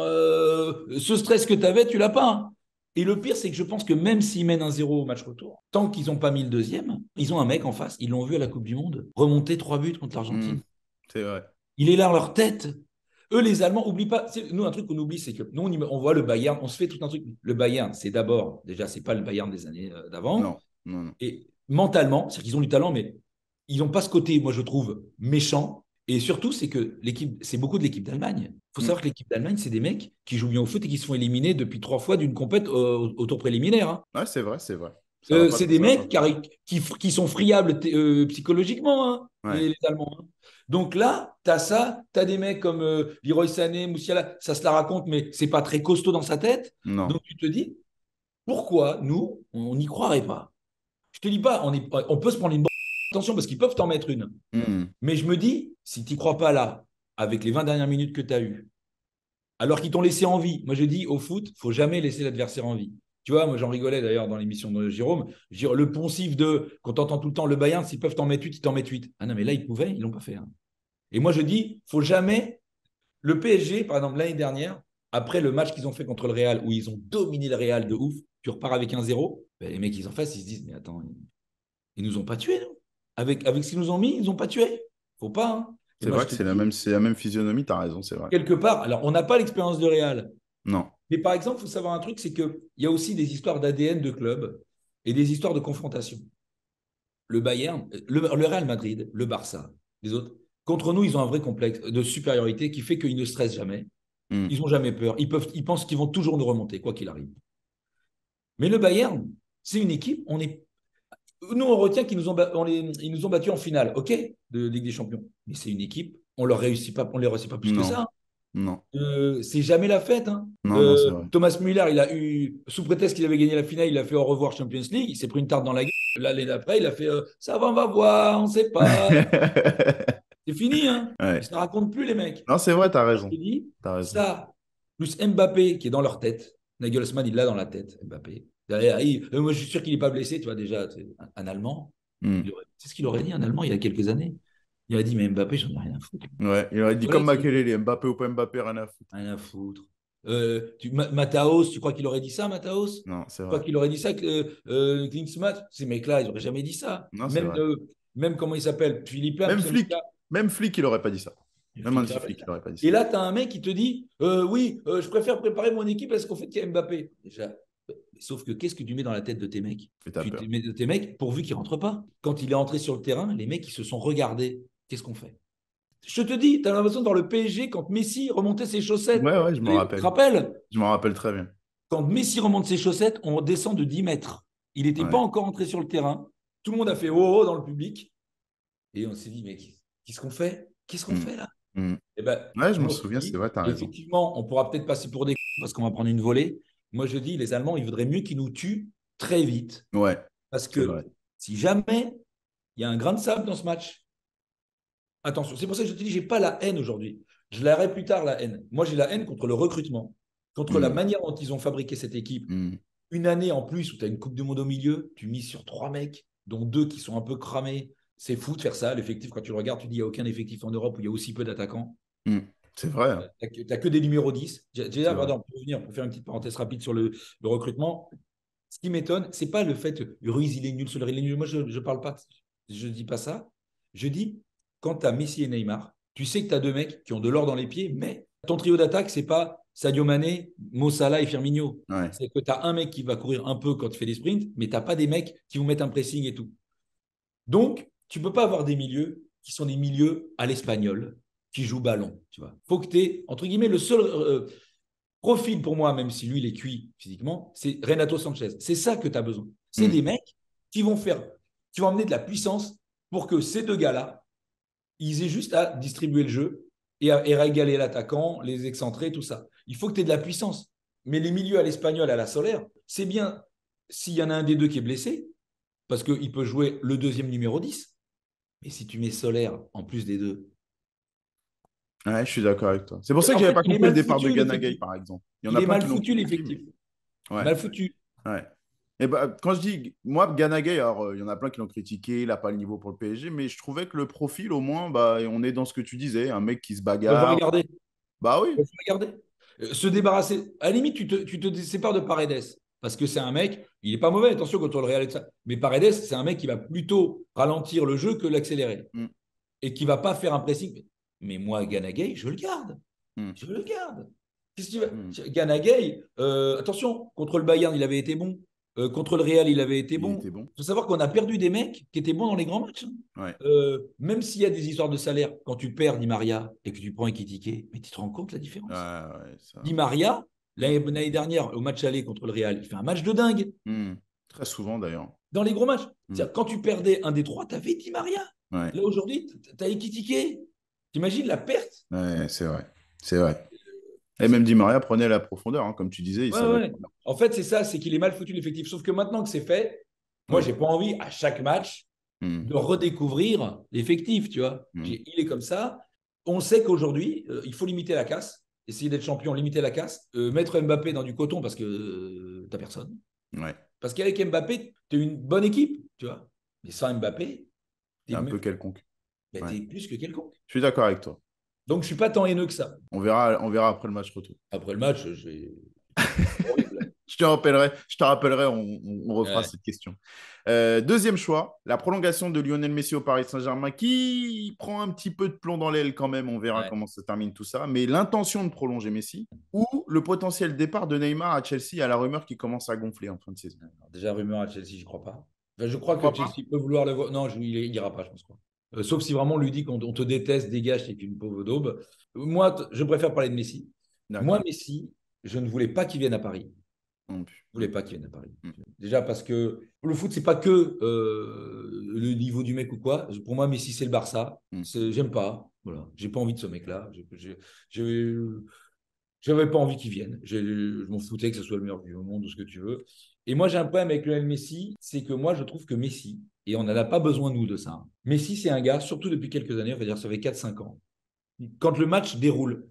Speaker 1: Euh, ce stress que tu avais, tu l'as pas. Hein. Et le pire, c'est que je pense que même s'ils mènent un zéro au match retour, tant qu'ils n'ont pas mis le deuxième, ils ont un mec en face, ils l'ont vu à la Coupe du Monde, remonter trois buts contre
Speaker 2: Mm.
Speaker 1: l'Argentine.
Speaker 2: C'est vrai.
Speaker 1: Il est là dans leur tête. Eux, les Allemands, n'oublient pas. Nous, un truc qu'on oublie, c'est que nous, on, on voit le Bayern, on se fait tout un truc. Le Bayern, c'est d'abord, déjà, c'est pas le Bayern des années euh, d'avant.
Speaker 2: Non, non, non.
Speaker 1: Et mentalement, c'est-à-dire qu'ils ont du talent, mais ils n'ont pas ce côté, moi, je trouve, méchant. Et surtout, c'est que l'équipe, c'est beaucoup de l'équipe d'Allemagne. Il faut
Speaker 2: Mm.
Speaker 1: savoir que l'équipe d'Allemagne, c'est des mecs qui jouent bien au foot et qui se font éliminer depuis trois fois d'une compète au, au tour préliminaire. Hein.
Speaker 2: Ouais, c'est vrai, c'est vrai. Ça va
Speaker 1: Euh,
Speaker 2: pas,
Speaker 1: c'est des
Speaker 2: ça va pas
Speaker 1: mecs
Speaker 2: plus loin.
Speaker 1: qui, qui, qui sont friables euh, psychologiquement, hein,
Speaker 2: Ouais.
Speaker 1: les, les Allemands. Hein. Donc là, tu as ça, tu as des mecs comme euh, Leroy Sané, Moussiala, ça se la raconte, mais c'est pas très costaud dans sa tête.
Speaker 2: Non.
Speaker 1: Donc tu te dis, pourquoi nous, on n'y croirait pas? Je te dis pas, on, est, on peut se prendre une bonne attention parce qu'ils peuvent t'en mettre une.
Speaker 2: Mm.
Speaker 1: Mais je me dis, si tu n'y crois pas là, avec les vingt dernières minutes que tu as eues, alors qu'ils t'ont laissé en vie. Moi, je dis, au foot, il ne faut jamais laisser l'adversaire en vie. Tu vois, moi, j'en rigolais d'ailleurs dans l'émission de Jérôme. Je veux dire, le poncif de, quand tu entends tout le temps le Bayern, s'ils peuvent t'en mettre huit, ils t'en mettent huit. Ah non, mais là, ils pouvaient, ils ne l'ont pas fait. Hein. Et moi, je dis, il ne faut jamais. Le P S G, par exemple, l'année dernière, après le match qu'ils ont fait contre le Real, où ils ont dominé le Real de ouf, tu repars avec un zéro, ben, les mecs, ils en face, ils se disent, mais attends, ils ne nous ont pas tués, nous. Avec, avec ce qu'ils nous ont mis, ils ne nous ont pas tués. Faut pas. Hein. Et
Speaker 2: C'est
Speaker 1: moi,
Speaker 2: vrai
Speaker 1: je
Speaker 2: que
Speaker 1: te
Speaker 2: c'est la
Speaker 1: dis,
Speaker 2: même, c'est la même physionomie, tu as raison, c'est vrai.
Speaker 1: quelque part, alors on n'a pas l'expérience de Real,
Speaker 2: Non.
Speaker 1: mais par exemple, il faut savoir un truc, c'est qu'il y a aussi des histoires d'A D N de club et des histoires de confrontation. Le Bayern, le, le Real Madrid, le Barça, les autres, contre nous, ils ont un vrai complexe de supériorité qui fait qu'ils ne stressent jamais.
Speaker 2: Mm.
Speaker 1: Ils n'ont jamais peur. Ils, peuvent, ils pensent qu'ils vont toujours nous remonter, quoi qu'il arrive. Mais le Bayern, c'est une équipe, on est... Nous, on retient qu'ils nous ont, on les, ils nous ont battus en finale, OK, de Ligue des Champions. Mais c'est une équipe, on ne leur réussit pas, on les réussit pas plus que
Speaker 2: Non.
Speaker 1: ça. Hein.
Speaker 2: Non.
Speaker 1: Euh, c'est jamais la fête. Hein.
Speaker 2: Non, non,
Speaker 1: Euh,
Speaker 2: c'est vrai.
Speaker 1: Thomas Müller, il a eu, sous prétexte qu'il avait gagné la finale, il a fait au revoir Champions League. Il s'est pris une tarte dans la gueule. L'année d'après, il a fait euh, ça va, on va voir, on ne sait pas. C'est fini. Hein. Ils ne
Speaker 2: Ouais.
Speaker 1: se racontent plus, les mecs.
Speaker 2: Non, c'est vrai,
Speaker 1: Donc,
Speaker 2: t'as
Speaker 1: moi, je te
Speaker 2: raison.
Speaker 1: dis,
Speaker 2: T'as raison.
Speaker 1: ça, plus Mbappé qui est dans leur tête. Nagelsmann, il l'a dans la tête, Mbappé. Derrière, il- euh, moi, je suis sûr qu'il n'est pas blessé, tu vois, déjà, c'est un, un Allemand.
Speaker 2: Mm.
Speaker 1: C'est ce qu'il aurait dit, un Allemand, il y a quelques années. Il a dit, mais Mbappé, j'en ai rien à foutre.
Speaker 2: Ouais, il aurait dit
Speaker 1: Voilà,
Speaker 2: comme
Speaker 1: c'est
Speaker 2: Makelele, Mbappé ou pas Mbappé, rien à foutre.
Speaker 1: rien à foutre. Euh, tu, Ma- Mataos, tu crois qu'il aurait dit ça, Mataos? Tu
Speaker 2: Non, c'est
Speaker 1: crois
Speaker 2: vrai.
Speaker 1: qu'il aurait dit ça, que, euh, Klinsmann? Ces mecs-là, ils n'auraient jamais dit ça.
Speaker 2: Non, c'est
Speaker 1: Même,
Speaker 2: vrai.
Speaker 1: euh, même comment il s'appelle? Philippe Lam,
Speaker 2: Même
Speaker 1: ce mec-là.
Speaker 2: flic, même flic, il aurait pas dit ça.
Speaker 1: Le
Speaker 2: Même
Speaker 1: flic, il
Speaker 2: Hansi
Speaker 1: aurait pas dit
Speaker 2: Flick,
Speaker 1: ça.
Speaker 2: il aurait pas dit
Speaker 1: Et
Speaker 2: ça.
Speaker 1: là, tu as un mec qui te dit euh, oui, euh, je préfère préparer mon équipe parce qu'en fait, il y a Mbappé. Déjà, sauf que qu'est-ce que tu mets dans la tête de tes mecs?
Speaker 2: Et t'as
Speaker 1: Tu te
Speaker 2: peur.
Speaker 1: mets de tes mecs pourvu qu'ils ne rentrent pas. Quand il est entré sur le terrain, les mecs, ils se sont regardés. Qu'est-ce qu'on fait? Je te dis, tu as l'impression dans le P S G, quand Messi remontait ses chaussettes,
Speaker 2: Ouais, ouais, je me
Speaker 1: tu te
Speaker 2: rappelle.
Speaker 1: rappelles?
Speaker 2: Je m'en rappelle très bien.
Speaker 1: Quand Messi remonte ses chaussettes, on descend de dix mètres. Il n'était pas
Speaker 2: Ouais.
Speaker 1: encore entré sur le terrain. Tout le monde a fait oh, oh dans le public. Et on s'est dit, mais qu'est-ce qu'on fait? Qu'est-ce qu'on
Speaker 2: Mm.
Speaker 1: fait là?
Speaker 2: Mm.
Speaker 1: Eh ben,
Speaker 2: Ouais, je m'en
Speaker 1: moi, je te
Speaker 2: souviens, c'est
Speaker 1: dis,
Speaker 2: vrai, t'as raison.
Speaker 1: effectivement, on pourra peut-être passer pour des cons parce qu'on va prendre une volée. Moi, je dis, les Allemands, il vaudrait mieux qu'ils nous tuent très vite.
Speaker 2: Ouais,
Speaker 1: Parce
Speaker 2: c'est
Speaker 1: que
Speaker 2: vrai.
Speaker 1: si jamais il y a un grain de sable dans ce match, attention, c'est pour ça que je te dis, je n'ai pas la haine aujourd'hui. Je l'aurai plus tard, la haine. Moi, j'ai la haine contre le recrutement, contre la
Speaker 2: Mm.
Speaker 1: manière dont ils ont fabriqué cette équipe.
Speaker 2: Mm.
Speaker 1: Une année en plus où tu as une Coupe du Monde au milieu, tu mises sur trois mecs, dont deux qui sont un peu cramés. C'est fou de faire ça. L'effectif, quand tu le regardes, tu dis il n'y a aucun effectif en Europe où il y a aussi peu d'attaquants.
Speaker 2: Mm. C'est vrai, hein.
Speaker 1: Tu n'as que, que des numéros dix.
Speaker 2: C'est
Speaker 1: Déjà,
Speaker 2: vrai.
Speaker 1: pardon, pour revenir, pour faire une petite parenthèse rapide sur le, le recrutement, ce qui m'étonne, ce n'est pas le fait que Ruiz, il est nul, Soler, il est nul. Moi, je ne parle pas, je ne dis pas ça. Je dis, quand tu as Messi et Neymar, tu sais que tu as deux mecs qui ont de l'or dans les pieds, mais ton trio d'attaque, ce n'est pas Sadio Mané, Mo Salah et Firmino.
Speaker 2: Ouais.
Speaker 1: C'est que tu as un mec qui va courir un peu quand tu fais des sprints, mais tu n'as pas des mecs qui vont mettre un pressing et tout. Donc, tu ne peux pas avoir des milieux qui sont des milieux à l'espagnol, qui jouent ballon. Il faut que tu aies, entre guillemets, le seul euh, profil pour moi, même si lui, il est cuit physiquement, c'est Renato Sanchez. C'est ça que tu as besoin. C'est
Speaker 2: Mm.
Speaker 1: des mecs qui vont faire, qui vont amener de la puissance pour que ces deux gars-là, ils aient juste à distribuer le jeu et à, et à régaler l'attaquant, les excentrer, tout ça. Il faut que tu aies de la puissance. Mais les milieux à l'espagnol, à la Solaire, c'est bien s'il y en a un des deux qui est blessé, parce qu'il peut jouer le deuxième numéro dix. Mais si tu mets Solaire en plus des deux.
Speaker 2: Ouais, je suis d'accord avec toi. C'est pour ça que
Speaker 1: En
Speaker 2: j'avais
Speaker 1: fait,
Speaker 2: pas
Speaker 1: il est
Speaker 2: compris le
Speaker 1: mal
Speaker 2: départ de
Speaker 1: foutu,
Speaker 2: Ganagay,
Speaker 1: l'effectif.
Speaker 2: par exemple. Il y en
Speaker 1: Il
Speaker 2: a
Speaker 1: est
Speaker 2: plein
Speaker 1: mal
Speaker 2: qui l'ont
Speaker 1: foutu,
Speaker 2: critiqué,
Speaker 1: l'effectif.
Speaker 2: mais... Ouais,
Speaker 1: Mal foutu.
Speaker 2: ouais. Et bah, quand je dis, moi, Ganagay, alors, euh, il y en a plein qui l'ont critiqué, il n'a pas le niveau pour le P S G, mais je trouvais que le profil, au moins, bah, on est dans ce que tu disais, un mec qui se
Speaker 1: Moi, j'aurais
Speaker 2: bagarre.
Speaker 1: gardé.
Speaker 2: Bah oui.
Speaker 1: Moi, j'aurais gardé. Euh, Se débarrasser. À la limite, tu te, tu te sépares de Paredes. Parce que c'est un mec, il n'est pas mauvais, attention, contre le Real et tout ça. Mais Paredes, c'est un mec qui va plutôt ralentir le jeu que l'accélérer.
Speaker 2: Mm.
Speaker 1: Et qui ne va pas faire un pressing. Mais moi, Gana Gueye, je le garde.
Speaker 2: Mm.
Speaker 1: Je le garde. Qu'est-ce que tu veux
Speaker 2: Mm.
Speaker 1: Gana Gueye, euh, attention, contre le Bayern, il avait été bon. Euh, contre le Real, il avait été
Speaker 2: Il
Speaker 1: bon.
Speaker 2: était bon.
Speaker 1: Il faut savoir qu'on a perdu des mecs qui étaient bons dans les grands matchs. Hein.
Speaker 2: Ouais.
Speaker 1: Euh, même s'il y a des histoires de salaire, quand tu perds Di Maria et que tu prends Ekitike, mais tu te rends compte la différence.
Speaker 2: Ah, ouais, ça...
Speaker 1: Di Maria, l'année, l'année dernière, au match aller contre le Real, il fait un match de dingue.
Speaker 2: Mm. Très souvent d'ailleurs.
Speaker 1: Dans les gros matchs.
Speaker 2: Mm.
Speaker 1: Quand tu perdais un des trois, tu avais Di Maria.
Speaker 2: Ouais.
Speaker 1: Là, aujourd'hui, tu as Ekitike. T'imagines la perte?
Speaker 2: Ouais, c'est vrai. C'est vrai. Et même Di Maria prenait la profondeur, hein, comme tu disais, il
Speaker 1: Ouais,
Speaker 2: savait.
Speaker 1: ouais. En fait, c'est ça, c'est qu'il est mal foutu l'effectif. Sauf que maintenant que c'est fait, moi,
Speaker 2: Oui.
Speaker 1: j'ai pas envie à chaque match
Speaker 2: Mm.
Speaker 1: de redécouvrir l'effectif, tu vois.
Speaker 2: Mm.
Speaker 1: J'ai- Il est comme ça. On sait qu'aujourd'hui, euh, il faut limiter la casse. Essayer d'être champion, limiter la casse. Euh, mettre Mbappé dans du coton parce que euh, t'as personne.
Speaker 2: Ouais.
Speaker 1: Parce qu'avec Mbappé, tu es une bonne équipe, tu vois. Mais sans Mbappé, tu
Speaker 2: C'est
Speaker 1: es,
Speaker 2: un peu quelconque.
Speaker 1: ben,
Speaker 2: Ouais.
Speaker 1: t'es plus que quelconque.
Speaker 2: Je suis d'accord avec toi.
Speaker 1: Donc, je suis pas tant haineux que ça.
Speaker 2: On verra, on verra après le match retour.
Speaker 1: Après le match, j'ai... horrible.
Speaker 2: Je te rappellerai, je te rappellerai, on, on- on refera
Speaker 1: Ouais.
Speaker 2: cette question. Euh, deuxième choix, la prolongation de Lionel Messi au Paris Saint-Germain, qui prend un petit peu de plomb dans l'aile quand même. On verra
Speaker 1: Ouais.
Speaker 2: comment ça termine tout ça. Mais l'intention de prolonger Messi ou le potentiel départ de Neymar à Chelsea à la rumeur qui commence à gonfler en fin de saison.
Speaker 1: Alors, déjà, rumeur à Chelsea, je crois pas. Enfin, je crois
Speaker 2: Tu
Speaker 1: que
Speaker 2: crois pas?
Speaker 1: Chelsea peut vouloir le voir. Non, je, il ira pas, je pense pas. Euh, sauf si vraiment on lui dit qu'on on te déteste, dégage, t'es une pauvre daube. Moi, t- je préfère parler de Messi. Moi,
Speaker 2: D'accord.
Speaker 1: Messi, je ne voulais pas qu'il vienne à Paris.
Speaker 2: Non plus.
Speaker 1: Je ne voulais pas qu'il vienne à Paris.
Speaker 2: Mm.
Speaker 1: Déjà parce que le foot, c'est pas que euh, le niveau du mec ou quoi. Pour moi, Messi, c'est le Barça.
Speaker 2: Mm.
Speaker 1: C'est- J'aime pas. Voilà. J'ai pas envie de ce mec-là. J'ai- j'ai- j'ai- J'avais pas envie qu'il vienne. Je, je m'en foutais que ce soit le meilleur du monde ou ce que tu veux. Et moi, j'ai un problème avec Lionel Messi, c'est que moi, je trouve que Messi, et on n'en a pas besoin, nous, de ça. Hein. Messi, c'est un gars, surtout depuis quelques années, on va dire, ça fait quatre cinq ans. Quand le match déroule,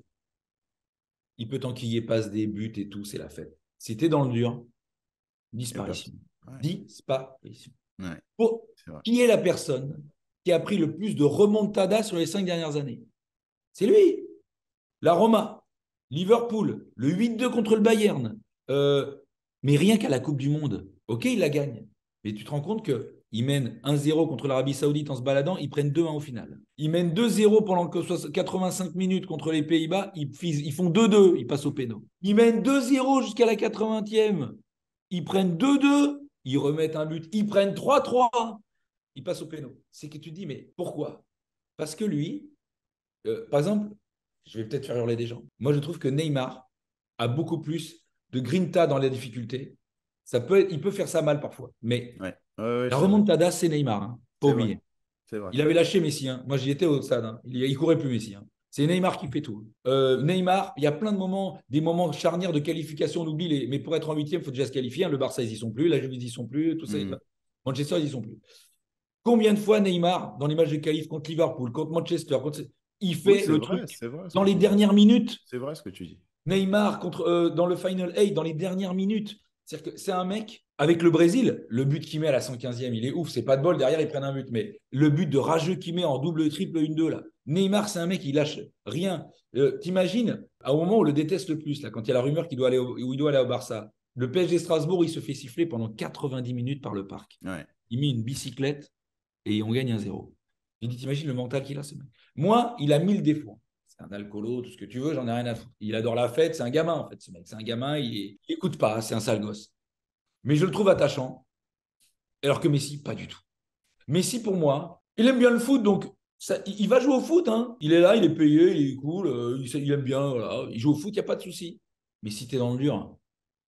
Speaker 1: il peut t'enquiller, passe des buts et tout, c'est la fête. Si t'es dans le dur,
Speaker 2: Y a
Speaker 1: disparition.
Speaker 2: personne. Ouais.
Speaker 1: Disparition.
Speaker 2: Ouais,
Speaker 1: Pour,
Speaker 2: c'est vrai.
Speaker 1: qui est la personne qui a pris le plus de remontada sur les cinq dernières années? C'est lui. La Roma, Liverpool, le huit deux contre le Bayern. Euh, mais rien qu'à la Coupe du Monde, ok, il la gagne. Mais tu te rends compte qu'ils mènent un zéro contre l'Arabie Saoudite en se baladant, ils prennent deux un au final. Ils mènent deux zéro pendant quatre-vingt-cinq minutes contre les Pays-Bas, ils, ils font deux deux, ils passent au péno. Ils mènent deux zéro jusqu'à la quatre-vingtième, ils prennent deux deux, ils remettent un but, ils prennent trois trois, ils passent au péno. C'est que tu te dis, mais pourquoi? Parce que lui, euh, par exemple, je vais peut-être faire hurler des gens. Moi, je trouve que Neymar a beaucoup plus de grinta dans la difficulté. Ça peut, il peut faire ça mal parfois. Mais
Speaker 2: Ouais. Ouais, ouais,
Speaker 1: la
Speaker 2: c'est vrai.
Speaker 1: remontada, c'est Neymar. Hein. Pas
Speaker 2: C'est vrai.
Speaker 1: oublier.
Speaker 2: C'est vrai.
Speaker 1: Il avait lâché Messi. Hein. Moi, j'y étais au stade. Hein. Il, il courait plus Messi. Hein. C'est Neymar qui fait tout. Euh, Neymar, il y a plein de moments, des moments charnières de qualification. On oublie les. Mais pour être en huitième, il faut déjà se qualifier. Hein. Le Barça, ils y sont plus. La Juve, ils y sont plus. Tout ça.
Speaker 2: Mm.
Speaker 1: Manchester, ils y sont plus. Combien de fois Neymar, dans les matchs de qualif contre Liverpool, contre Manchester, contre... il fait
Speaker 2: Oui, c'est
Speaker 1: le
Speaker 2: vrai,
Speaker 1: truc
Speaker 2: c'est vrai. Ce
Speaker 1: dans
Speaker 2: que
Speaker 1: les
Speaker 2: tu dis.
Speaker 1: dernières minutes.
Speaker 2: C'est vrai ce que tu dis.
Speaker 1: Neymar contre, euh, dans le Final eight, dans les dernières minutes. C'est-à-dire que c'est un mec, avec le Brésil, le but qu'il met à la cent quinzième, il est ouf. C'est pas de bol, derrière, ils prennent un but. Mais le but de rageux qu'il met en double, triple, une deux, là. Neymar, c'est un mec, il lâche rien. Euh, T'imagines, à un moment où on le déteste le plus, là, quand il y a la rumeur qu'il doit aller au, où il doit aller au Barça, le P S G Strasbourg, il se fait siffler pendant quatre-vingt-dix minutes par le parc.
Speaker 2: Ouais.
Speaker 1: Il met une bicyclette et on gagne un zéro. J'ai dit, t'imagines le mental qu'il a, ce mec. Moi, il a mille défauts. C'est un alcoolo, tout ce que tu veux, j'en ai rien à foutre. Il adore la fête, c'est un gamin, en fait, ce mec. C'est un gamin, il n'écoute pas, c'est un sale gosse. Mais je le trouve attachant, alors que Messi, pas du tout. Messi, pour moi, il aime bien le foot, donc ça, il va jouer au foot. Hein. Il est là, il est payé, il est cool, euh, il, il, aime bien, voilà. Il joue au foot, il n'y a pas de souci. Mais si tu es dans le dur,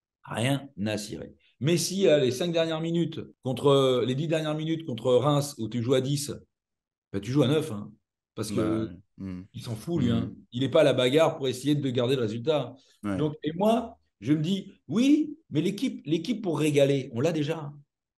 Speaker 1: rien à cirer. Messi, les cinq dernières minutes, contre les dix dernières minutes contre Reims, où tu joues à dix, ben, tu joues à neuf, hein, parce que
Speaker 2: Bah, mm.
Speaker 1: il s'en fout, lui. Hein.
Speaker 2: Mm.
Speaker 1: Il n'est pas à la bagarre pour essayer de garder le résultat.
Speaker 2: Ouais.
Speaker 1: Donc, et moi, je me dis, oui, mais l'équipe, l'équipe pour régaler, on l'a déjà.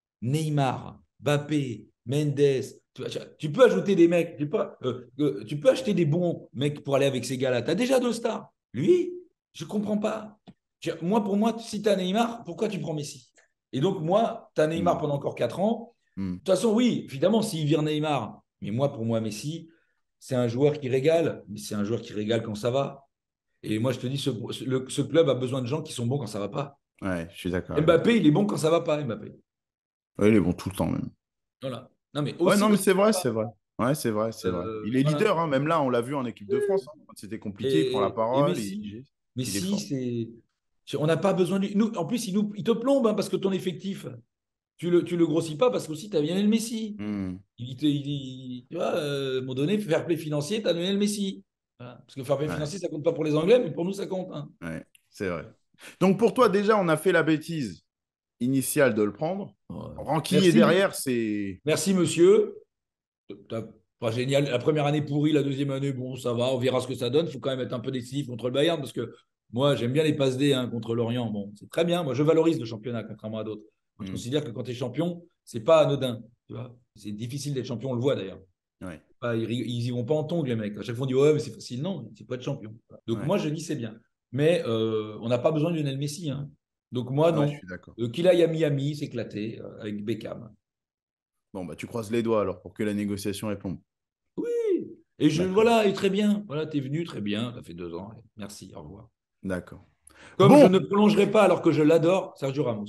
Speaker 1: Neymar, Mbappé, Mendes. Tu, tu peux ajouter des mecs. Tu peux, euh, euh, tu peux acheter des bons mecs pour aller avec ces gars-là. Tu as déjà deux stars. Lui, je ne comprends pas. Moi, pour moi, si tu as Neymar, pourquoi tu prends Messi? Et donc, moi, tu as Neymar
Speaker 2: Mm.
Speaker 1: pendant encore quatre ans.
Speaker 2: Mm.
Speaker 1: De toute façon, oui, évidemment, s'il vire Neymar, mais moi, pour moi, Messi, c'est un joueur qui régale, mais c'est un joueur qui régale quand ça va. Et moi, je te dis, ce, le, ce club a besoin de gens qui sont bons quand ça va pas.
Speaker 2: Ouais, je suis d'accord.
Speaker 1: Mbappé, il est bon quand ça va pas, Mbappé.
Speaker 2: Ouais, il est bon tout le temps même.
Speaker 1: Voilà. Non, mais aussi
Speaker 2: Ouais, non, mais c'est vrai,
Speaker 1: ça,
Speaker 2: c'est vrai. Ouais, c'est vrai, c'est vrai.
Speaker 1: Euh,
Speaker 2: Il est
Speaker 1: voilà.
Speaker 2: leader, hein. Même là, on l'a vu en équipe de France, hein. Quand c'était compliqué, il prend la
Speaker 1: Et, et
Speaker 2: parole et
Speaker 1: Messi,
Speaker 2: il il est
Speaker 1: Messi,
Speaker 2: fort.
Speaker 1: c'est. On n'a pas besoin de lui. Nous, en plus, il, nous, il te plombe hein, parce que ton effectif, tu le, tu le grossis pas parce qu'aussi, tu as Lionel Messi.
Speaker 2: Hmm.
Speaker 1: Il, te- il- il- tu vois, euh, à un moment donné, fair play financier, tu as Lionel Messi. Voilà. Parce que fair play
Speaker 2: Ouais,
Speaker 1: financier, ça compte pas pour les Anglais, mais pour nous, ça compte. Hein.
Speaker 2: ouais, c'est vrai. Donc pour toi, déjà, on a fait la bêtise initiale de le prendre.
Speaker 1: Ouais.
Speaker 2: Ranky est
Speaker 1: Merci,
Speaker 2: derrière, c'est.
Speaker 1: merci monsieur. T'as- Pas génial. La première année pourrie, la deuxième année, bon, ça va, on verra ce que ça donne. Il faut quand même être un peu décisif contre le Bayern parce que moi, j'aime bien les passes D hein, contre l'Orient. Bon, c'est très bien. Moi, je valorise le championnat, contrairement à d'autres. Moi, je
Speaker 2: Hmm.
Speaker 1: considère que quand tu es champion, c'est pas anodin. Tu vois, c'est difficile d'être champion, on le voit d'ailleurs.
Speaker 2: Ouais,
Speaker 1: Pas- Ils, ils y vont pas en tongs, les mecs. À chaque fois, on dit ouais, mais c'est facile. Non, c'est pas être champion. Donc,
Speaker 2: ouais,
Speaker 1: moi, je dis c'est bien. Mais euh, on n'a pas besoin de Lionel Messi. Hein. Donc, moi,
Speaker 2: ouais, je
Speaker 1: non.
Speaker 2: suis d'accord.
Speaker 1: Euh, qu'il aille à Miami, s'éclater euh, avec Beckham.
Speaker 2: Bon, bah, tu croises les doigts alors pour que la négociation réponde.
Speaker 1: Oui. Et je,
Speaker 2: D'accord,
Speaker 1: voilà, et très bien. Voilà, t'es venu, très bien. Ça fait deux ans. Merci, au revoir.
Speaker 2: d'accord.
Speaker 1: Comme je
Speaker 2: Bon!
Speaker 1: ne prolongerai pas, alors que je l'adore, Sergio Ramos.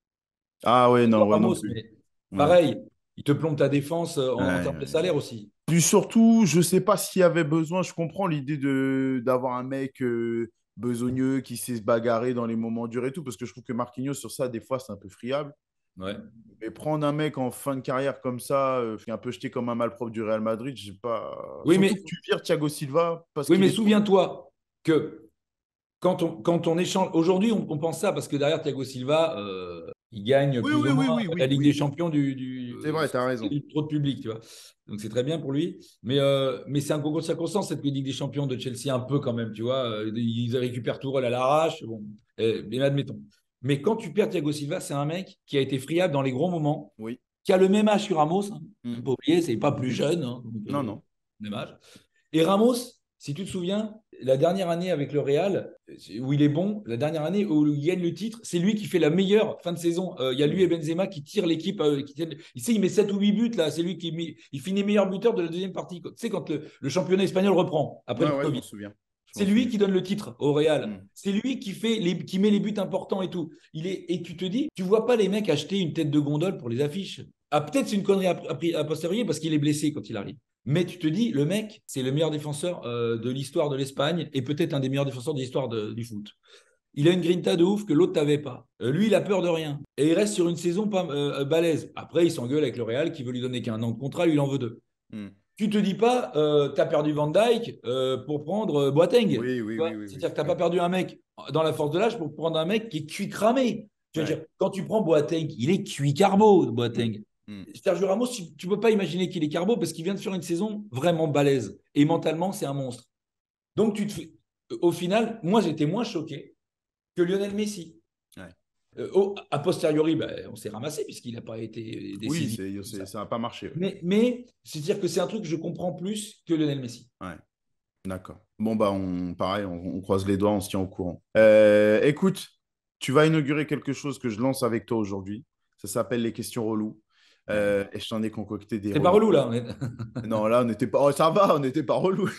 Speaker 2: Ah ouais, non,
Speaker 1: J'adore
Speaker 2: ouais, non
Speaker 1: Ramos,
Speaker 2: plus.
Speaker 1: mais
Speaker 2: Ouais,
Speaker 1: pareil, il te plombe ta défense euh,
Speaker 2: ouais,
Speaker 1: en, en termes de
Speaker 2: ouais.
Speaker 1: salaire aussi.
Speaker 2: Puis surtout, je sais pas s'il y avait besoin, je comprends l'idée de d'avoir un mec euh, besogneux qui sait se bagarrer dans les moments durs et tout, parce que je trouve que Marquinhos, sur ça, des fois, c'est un peu friable.
Speaker 1: Ouais.
Speaker 2: Mais prendre un mec en fin de carrière comme ça, euh, qui est un peu jeté comme un malpropre du Real Madrid, j'ai pas.
Speaker 1: Oui,
Speaker 2: Surtout que
Speaker 1: mais,
Speaker 2: tu vires Thiago Silva parce
Speaker 1: oui,
Speaker 2: qu'il
Speaker 1: mais
Speaker 2: est trop.
Speaker 1: souviens-toi que quand on, quand on échange. Aujourd'hui, on, on pense ça parce que derrière Thiago Silva, euh, il gagne
Speaker 2: Oui,
Speaker 1: plus
Speaker 2: oui,
Speaker 1: ou moins
Speaker 2: oui, oui,
Speaker 1: la
Speaker 2: oui,
Speaker 1: Ligue des
Speaker 2: oui.
Speaker 1: Champions du, du,
Speaker 2: C'est vrai, t'as raison.
Speaker 1: du trop de public, tu vois. Donc c'est très bien pour lui. Mais, euh, mais c'est un concours de circonstances, cette Ligue des Champions de Chelsea, un peu quand même, tu vois. Euh, Ils récupèrent Tourelle à l'arrache. Bon, eh, mais admettons. Mais quand tu perds Thiago Silva, c'est un mec qui a été friable dans les gros moments,
Speaker 2: Oui.
Speaker 1: qui a le même âge que Ramos. Hein. Faut
Speaker 2: Mm.
Speaker 1: pas oublier, c'est pas plus jeune. Hein, donc,
Speaker 2: Non,
Speaker 1: euh,
Speaker 2: non.
Speaker 1: même âge. Et Ramos, si tu te souviens, la dernière année avec le Real, où il est bon, la dernière année où il gagne le titre, c'est lui qui fait la meilleure fin de saison. Euh, Il y a lui et
Speaker 2: Mm.
Speaker 1: Benzema qui tirent l'équipe. Euh, qui tiennent- il sait, il met sept ou huit buts là. C'est lui qui met- il finit meilleur buteur de la deuxième partie. Tu sais, quand le, le championnat espagnol reprend après
Speaker 2: Ouais,
Speaker 1: le
Speaker 2: ouais, je m'en
Speaker 1: Covid.
Speaker 2: souviens. Je
Speaker 1: C'est
Speaker 2: m'en
Speaker 1: lui
Speaker 2: souviens.
Speaker 1: qui donne le titre au Real.
Speaker 2: Mm.
Speaker 1: C'est lui qui fait les, qui met les buts importants et tout. Il est, et tu te dis, tu vois pas les mecs acheter une tête de gondole pour les affiches. Ah, peut-être c'est une connerie à, à, à posteriori parce qu'il est blessé quand il arrive. Mais tu te dis, le mec, c'est le meilleur défenseur euh, de l'histoire de l'Espagne et peut-être un des meilleurs défenseurs de l'histoire de, du foot. Il a une grinta de ouf que l'autre n'avait pas. Euh, lui, il a peur de rien. Et il reste sur une saison pas euh, balèze. Après, il s'engueule avec le Real qui veut lui donner qu'un an de contrat, lui, il en veut deux.
Speaker 2: Mm.
Speaker 1: Tu te dis pas, euh, tu as perdu Van Dyke euh, pour prendre euh, Boateng. Tu
Speaker 2: Oui, oui,
Speaker 1: vois,
Speaker 2: oui, oui, oui.
Speaker 1: c'est-à-dire que tu n'as pas
Speaker 2: Oui.
Speaker 1: perdu un mec dans la force de l'âge pour prendre un mec qui est cuit cramé. Tu veux
Speaker 2: Ouais.
Speaker 1: dire, quand tu prends Boateng, il est cuit carbo,
Speaker 2: Mm.
Speaker 1: Boateng.
Speaker 2: Mm.
Speaker 1: Sergio Ramos, tu ne peux pas imaginer qu'il est carbo parce qu'il vient de faire une saison vraiment balèze. Et mentalement, c'est un monstre. Donc, tu te fais... au final, moi, j'étais moins choqué que Lionel Messi.
Speaker 2: Ouais.
Speaker 1: Euh, au, a posteriori, ben, on s'est ramassé puisqu'il n'a pas été
Speaker 2: Oui,
Speaker 1: décisif.
Speaker 2: c'est, c'est- ça n'a pas marché. Ouais.
Speaker 1: Mais, mais c'est-à-dire que c'est un truc que je comprends plus que Lionel Messi.
Speaker 2: Ouais. D'accord. Bon, bah, on, pareil, on, on croise les doigts, on se tient au courant. Euh, écoute, tu vas inaugurer quelque chose que je lance avec toi aujourd'hui. Ça s'appelle les questions reloues.
Speaker 1: Ouais.
Speaker 2: Euh, et je t'en ai concocté des
Speaker 1: C'est pas
Speaker 2: reloues.
Speaker 1: relou là. On est...
Speaker 2: Non, là, on n'était pas. Oh, ça va, on n'était pas relou.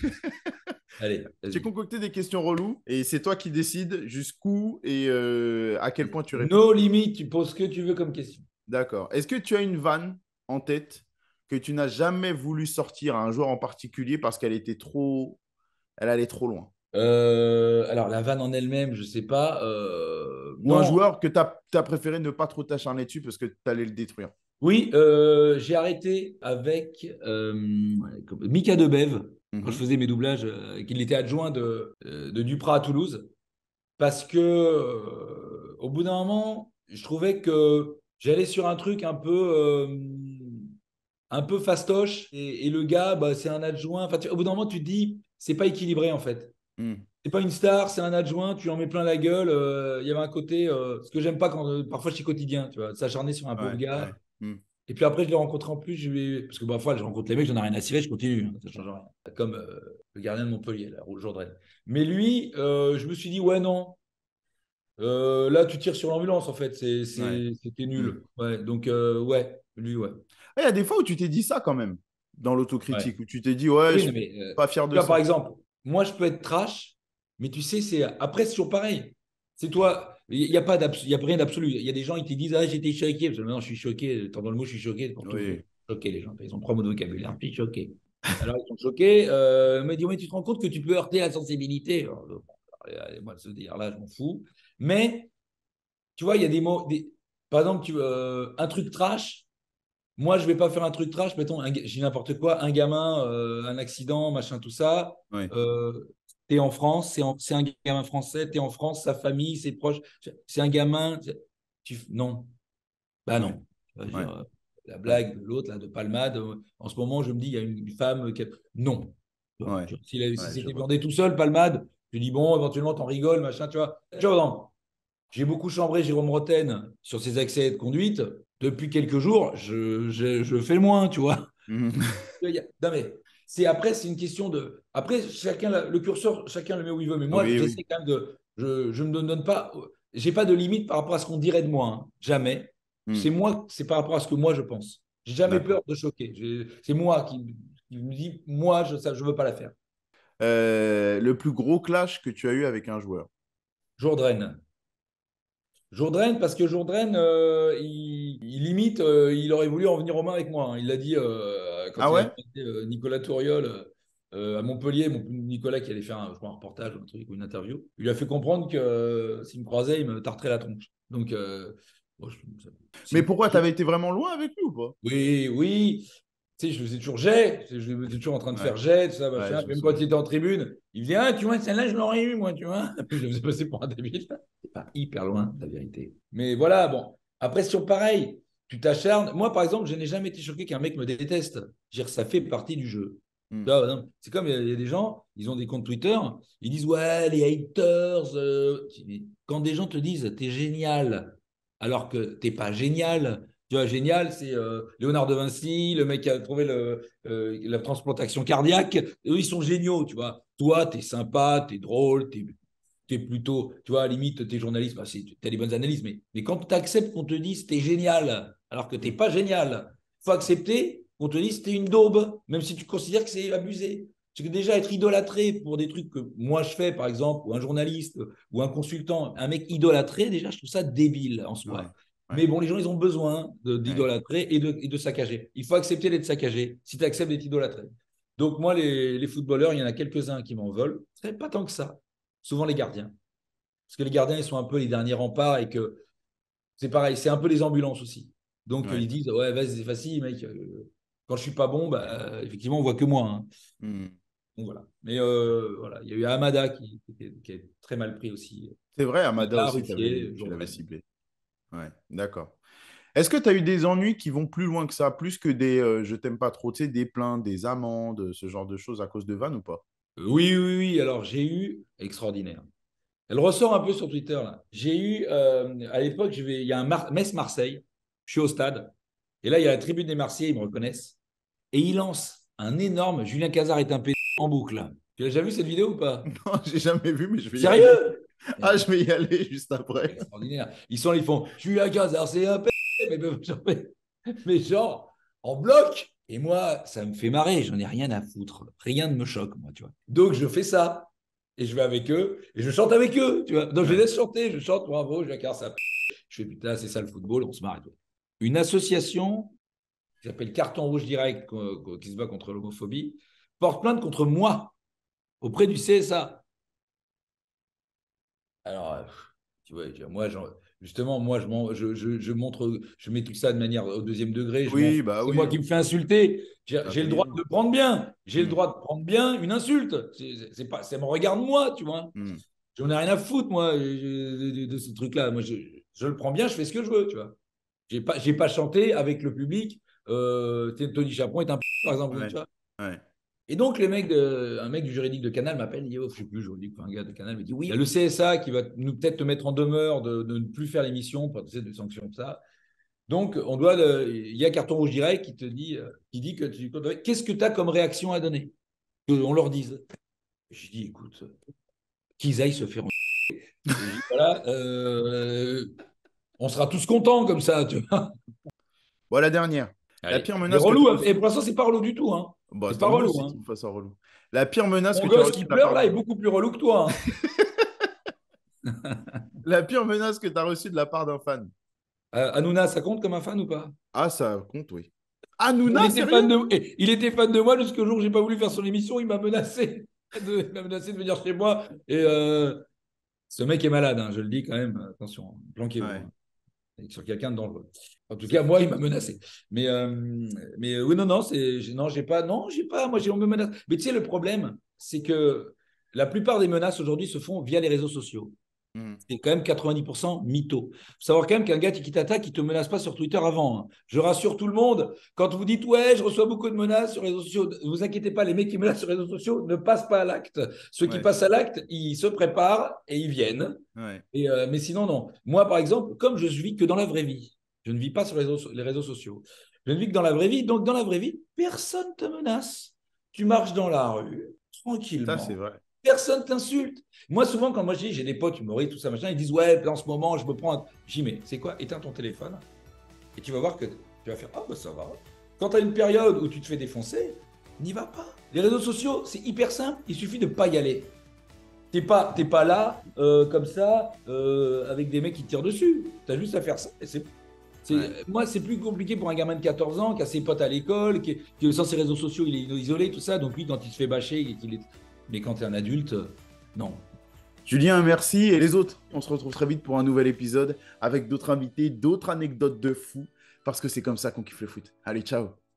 Speaker 1: Allez,
Speaker 2: J'ai
Speaker 1: vas-y.
Speaker 2: concocté des questions reloues et c'est toi qui décides jusqu'où et euh, à quel point tu réponds.
Speaker 1: No limite, tu poses ce que tu veux comme question.
Speaker 2: D'accord. Est-ce que tu as une vanne en tête que tu n'as jamais voulu sortir à un joueur en particulier parce qu'elle était trop. Elle allait trop loin?
Speaker 1: Euh, alors, la vanne en elle-même, je sais pas. Euh,
Speaker 2: Ou un
Speaker 1: non.
Speaker 2: joueur que tu as, préféré ne pas trop t'acharner dessus parce que tu allais le détruire?
Speaker 1: Oui, euh, j'ai arrêté avec euh, Mika Debev quand je
Speaker 2: Mhm.
Speaker 1: faisais mes doublages, euh, qu'il était adjoint de, euh, de Duprat à Toulouse. Parce que euh, au bout d'un moment, je trouvais que j'allais sur un truc un peu, euh, un peu fastoche et, et le gars, bah, c'est un adjoint. Enfin, tu- au bout d'un moment, tu te dis, c'est pas équilibré en fait.
Speaker 2: Mhm.
Speaker 1: C'est pas une star, c'est un adjoint, tu en mets plein la gueule. euh, Il y avait un côté, euh, ce que j'aime pas quand euh, parfois chez Quotidien, tu vois, s'acharner sur un pauvre
Speaker 2: Ouais,
Speaker 1: gars.
Speaker 2: ouais. Mhm.
Speaker 1: Et puis après, je l'ai rencontré en plus, je vais... parce que parfois, je rencontre les mecs, j'en ai rien à cirer, je continue, hein, ça change rien. Comme euh, le gardien de Montpellier, là, Jourdain. Mais lui, euh, je me suis dit, ouais, non. Euh, là, tu tires sur l'ambulance, en fait. C'est,
Speaker 2: Ouais.
Speaker 1: c'est, c'était
Speaker 2: Mhm.
Speaker 1: nul. Ouais, donc, euh, ouais, lui, ouais.
Speaker 2: Il y a des fois où tu t'es dit ça quand même, dans
Speaker 1: Ouais.
Speaker 2: l'autocritique, où tu t'es dit, ouais, je
Speaker 1: Oui, non,
Speaker 2: suis
Speaker 1: mais euh,
Speaker 2: pas fier
Speaker 1: tu
Speaker 2: de
Speaker 1: vois, par
Speaker 2: ça.
Speaker 1: exemple, moi, je peux être trash, mais tu sais, c'est après, c'est toujours pareil. C'est toi, il n'y a, pas d'abs- il y a rien d'absolu. Il y a des gens, ils te disent, ah, j'étais choqué. Parce que maintenant, je suis choqué. Tant dans le mot, je suis choqué pour tout.
Speaker 2: Oui,
Speaker 1: choqués, les gens. Ils ont trois mots de vocabulaire. Puis choqués. Alors, ils sont choqués. Euh, ils me disent, mais tu te rends compte que tu peux heurter la sensibilité. Alors, bon, allez, moi, de ce dire-là, je m'en fous. Mais, tu vois, il y a des mots. Des... Par exemple, tu, euh, un truc trash. Moi, je ne vais pas faire un truc trash. Mettons, un, j'ai n'importe quoi. Un gamin, euh, un accident, machin, tout ça.
Speaker 2: Ouais.
Speaker 1: Euh, tu es en France, c'est, en, c'est un gamin français. Tu es en France, sa famille, ses proches. C'est un gamin. Tu, non. Bah
Speaker 2: Ouais.
Speaker 1: non. Je veux
Speaker 2: Ouais.
Speaker 1: dire, euh, la
Speaker 2: Ouais.
Speaker 1: blague de l'autre, là, de Palmade, euh, en ce moment, je me dis, il y a une femme qui. Non. Tu vois,
Speaker 2: Ouais.
Speaker 1: tu vois, s'il avait- si
Speaker 2: Ouais, je
Speaker 1: c'était
Speaker 2: vois.
Speaker 1: viandé tout seul, Palmade, je dis, bon, éventuellement, t'en rigoles, machin, tu vois. Tu vois, non. J'ai beaucoup chambré Jérôme Rotten sur ses accès de conduite. Depuis quelques jours, je, je, je fais le moins, tu vois.
Speaker 2: Mhm.
Speaker 1: Il y a- Non, mais c'est après, c'est une question de. Après, chacun, la- le curseur, chacun le met où il veut. Mais moi,
Speaker 2: Oui, oui.
Speaker 1: j'essaie quand même de. Je, je ne me donne pas. J'ai pas de limite par rapport à ce qu'on dirait de moi. Hein. Jamais. C'est
Speaker 2: Hmm.
Speaker 1: moi, c'est par rapport à ce que moi je pense. J'ai jamais
Speaker 2: D'accord.
Speaker 1: peur de choquer. J'ai- C'est moi qui, qui me dis, moi, je ne veux pas la faire.
Speaker 2: Euh, le plus gros clash que tu as eu avec un joueur?
Speaker 1: Jourdain. Jourdain, parce que Jourdain, euh, il, il limite, euh, il aurait voulu en venir aux mains avec moi. Hein. Il l'a dit euh, quand
Speaker 2: Ah
Speaker 1: il a
Speaker 2: ouais?
Speaker 1: invité euh, Nicolas Touriol euh, à Montpellier, mon Nicolas qui allait faire un, je crois, un reportage, un truc ou une interview. Il lui a fait comprendre que euh, s'il me croisait, il me tarterait la tronche. Donc, euh, bon, je- ça-
Speaker 2: Mais
Speaker 1: si-
Speaker 2: pourquoi?
Speaker 1: je-
Speaker 2: T'avais été vraiment loin avec lui ou pas?
Speaker 1: oui, oui. Tu sais, je faisais toujours jet. Je faisais toujours en train de
Speaker 2: Ouais.
Speaker 1: faire jet, tout ça,
Speaker 2: Ouais,
Speaker 1: machin.
Speaker 2: je me
Speaker 1: Même quand
Speaker 2: souviens.
Speaker 1: il était en tribune, il faisait ah, tu vois, celle-là, je l'aurais eu, moi, tu vois. Puis je le faisais passer pour un débile. C'est pas hyper loin, la vérité. Mais voilà, bon. Après, sur pareil, tu t'acharnes. Moi, par exemple, je n'ai jamais été choqué qu'un mec me déteste. Je veux dire, ça fait partie du jeu.
Speaker 2: Hmm.
Speaker 1: Tu vois, non, c'est comme il y, a il y a des gens, ils ont des comptes Twitter, ils disent ouais, les haters. euh. Mais quand des gens te disent t'es génial, alors que t'es pas génial. Tu vois, génial, c'est euh, Léonard de Vinci, le mec qui a trouvé le, euh, la transplantation cardiaque. Eux, ils sont géniaux, tu vois. Toi, t'es sympa, t'es drôle, t'es es plutôt, tu vois, à la limite, t'es journaliste, bah, tu as des bonnes analyses, mais, mais quand tu acceptes qu'on te dise t'es génial, alors que t'es
Speaker 2: Hmm.
Speaker 1: pas génial, il faut accepter qu'on te dise t'es une daube, même si tu considères que c'est abusé. Parce que déjà, être idolâtré pour des trucs que moi je fais, par exemple, ou un journaliste, ou un consultant, un mec idolâtré, déjà, je trouve ça débile en
Speaker 2: Ouais.
Speaker 1: soi.
Speaker 2: Ouais.
Speaker 1: Mais bon, les gens, ils ont besoin
Speaker 2: Ouais.
Speaker 1: d'idolâtrer et de, et de saccager. Il faut accepter d'être saccagé si tu acceptes d'être idolâtré. Donc, moi, les, les footballeurs, il y en a quelques-uns qui m'en veulent. C'est pas tant que ça. Souvent les gardiens. Parce que les gardiens, ils sont un peu les derniers remparts et que c'est pareil, c'est un peu les ambulances aussi. Donc, euh,
Speaker 2: Ouais.
Speaker 1: ils disent, ouais, vas-y, c'est facile, mec. Euh, quand je suis pas bon, bah, euh, effectivement, on voit que moi. Hein.
Speaker 2: Hmm.
Speaker 1: Donc, voilà. Mais euh, voilà, il y a eu Hamada qui, qui, qui est très mal pris aussi.
Speaker 2: C'est vrai, Amada
Speaker 1: Hamada,
Speaker 2: aussi, t'avais-
Speaker 1: Ruffier,
Speaker 2: tu l'avais
Speaker 1: Jourdain.
Speaker 2: ciblé. Ouais, d'accord. Est-ce que tu as eu des ennuis qui vont plus loin que ça, plus que des euh, je t'aime pas trop, tu sais, des plaintes, des amendes, ce genre de choses à cause de vannes ou pas?
Speaker 1: Euh, Oui, oui, oui. Alors, j'ai eu, extraordinaire. Elle ressort un peu sur Twitter, là. J'ai eu, euh, à l'époque, je vais, il y a un Mar- Metz-Marseille. Je suis au stade. Et là, il y a la tribune des Marseillais, ils me reconnaissent. Et il lance un énorme Julien Cazard est un p en boucle. Tu as déjà vu cette vidéo ou pas?
Speaker 2: Non, j'ai jamais vu, mais je vais y aller.
Speaker 1: Sérieux?
Speaker 2: Ah,
Speaker 1: Mais
Speaker 2: je vais y aller juste après.
Speaker 1: extraordinaire. Ils sont là, ils font Julien Cazard, c'est un p mais, mais, mais genre en bloc. Et moi, ça me fait marrer, j'en ai rien à foutre. Rien ne me choque, moi, tu vois. Donc, je fais ça. Et je vais avec eux et je chante avec eux, tu vois. Donc, je les
Speaker 2: Ouais.
Speaker 1: laisse chanter, je chante, bravo, Julien Cazard, ça. Je fais putain, c'est ça le football, on se marre et tout. Une association qui s'appelle Carton Rouge Direct, qui se bat contre l'homophobie, porte plainte contre moi auprès du C S A. Alors, euh, tu vois, moi, justement, moi, je, je, je, je, montre, je mets tout ça de manière au deuxième degré. Je m'en
Speaker 2: Oui,
Speaker 1: fous.
Speaker 2: bah
Speaker 1: C'est
Speaker 2: oui,
Speaker 1: moi qui
Speaker 2: oui.
Speaker 1: me fais insulter. J'ai
Speaker 2: C'est
Speaker 1: le droit
Speaker 2: intelligent.
Speaker 1: de prendre bien. J'ai le
Speaker 2: Hmm,
Speaker 1: droit de prendre bien une insulte. C'est, c'est pas, ça me regarde moi, tu vois.
Speaker 2: hmm.
Speaker 1: J'en ai rien à foutre, moi, de, de, de ce truc-là. Moi, je, je, le prends bien, je fais ce que je veux, tu vois. J'ai pas, j'ai pas chanté avec le public. Euh, Tony Chaperon est un p, par exemple, tu
Speaker 2: Ouais,
Speaker 1: vois.
Speaker 2: ouais.
Speaker 1: Et donc, les mecs de, un mec du juridique de Canal m'appelle, il dit, oh, je ne sais plus, je dis, un gars de Canal me dit, oui, il y a le C S A qui va nous peut-être te mettre en demeure de, de ne plus faire l'émission pour des sanctions comme ça. Donc, on doit, le, il y a Carton Rouge Direct qui te dit, qui dit que tu, qu'est-ce que tu as comme réaction à donner? Qu'on leur dise. Je dis, écoute, qu'ils aillent se faire. Et je dis, voilà, euh, on sera tous contents comme ça, tu vois.
Speaker 2: Bon, la dernière. La
Speaker 1: Allez.
Speaker 2: pire
Speaker 1: Mais
Speaker 2: menace que tu as
Speaker 1: relou, et
Speaker 2: reçue.
Speaker 1: pour l'instant, c'est pas relou du tout. Hein.
Speaker 2: Bon,
Speaker 1: C'est
Speaker 2: c'est
Speaker 1: pas
Speaker 2: tant mieux
Speaker 1: relou.
Speaker 2: si tu
Speaker 1: Hein.
Speaker 2: trouves ça relou. La pire menace
Speaker 1: Mon
Speaker 2: que tu as
Speaker 1: gosse
Speaker 2: reçue
Speaker 1: qui
Speaker 2: de la
Speaker 1: pleure,
Speaker 2: part
Speaker 1: là, est
Speaker 2: d'un.
Speaker 1: beaucoup plus relou que toi. Hein.
Speaker 2: La pire menace que tu as reçue de la part d'un fan.
Speaker 1: Euh, Hanouna, ça compte comme un fan ou pas?
Speaker 2: Ah, ça compte, oui. Hanouna,
Speaker 1: Il était
Speaker 2: sérieux?
Speaker 1: fan de, et il était fan de moi jusqu'au jour où j'ai pas voulu faire son émission. Il m'a menacé de, il m'a menacé de venir chez moi. Et euh, ce mec est malade, hein, je le dis quand même. Attention, planquez-vous.
Speaker 2: Ouais.
Speaker 1: Hein. Sur quelqu'un de dangereux. En tout cas, moi, il m'a menacé. Mais, euh, mais euh, oui, non, non, c'est, j'ai- non, j'ai pas, non, j'ai pas, moi, j'ai, on me menace. Mais tu sais, le problème, c'est que la plupart des menaces aujourd'hui se font via les réseaux sociaux.
Speaker 2: Mm.
Speaker 1: C'est quand même quatre-vingt-dix pour cent mytho. Il faut savoir quand même qu'un gars qui t'attaque, il ne te menace pas sur Twitter avant. Hein. Je rassure tout le monde. Quand vous dites, ouais, je reçois beaucoup de menaces sur les réseaux sociaux, ne vous inquiétez pas, les mecs qui menacent sur les réseaux sociaux ne passent pas à l'acte. Ceux qui
Speaker 2: Ouais.
Speaker 1: passent à l'acte, ils se préparent et ils viennent.
Speaker 2: Ouais.
Speaker 1: Et, euh, mais sinon, non. Moi, par exemple, comme je vis que dans la vraie vie, je ne vis pas sur les réseaux, les réseaux sociaux. Je ne vis que dans la vraie vie. Donc, dans la vraie vie, personne ne te menace. Tu marches dans la rue,
Speaker 2: Ça, c'est
Speaker 1: tranquillement.
Speaker 2: vrai.
Speaker 1: Personne t'insulte. Moi, souvent, quand moi je dis, j'ai des potes humoristes, tout ça, machin, ils disent, ouais, en ce moment, je me prends. Un... J'y mets, c'est quoi? Éteins ton téléphone et tu vas voir que tu vas faire, ah, bah ça va. Quand tu as une période où tu te fais défoncer, n'y va pas. Les réseaux sociaux, c'est hyper simple. Il suffit de ne pas y aller. T'es pas, t'es pas là, euh, comme ça, euh, avec des mecs qui te tirent dessus. Tu as juste à faire ça. Et c'est, c'est,
Speaker 2: Ouais.
Speaker 1: moi, c'est plus compliqué pour un gamin de quatorze ans qui a ses potes à l'école, qui, qui sans ses réseaux sociaux, il est isolé, tout ça. Donc, lui, quand il se fait bâcher, et qu'il est... mais quand tu es un adulte, euh, non.
Speaker 2: Julien, merci. Et les autres, on se retrouve très vite pour un nouvel épisode avec d'autres invités, d'autres anecdotes de fou, parce que c'est comme ça qu'on kiffe le foot. Allez, ciao.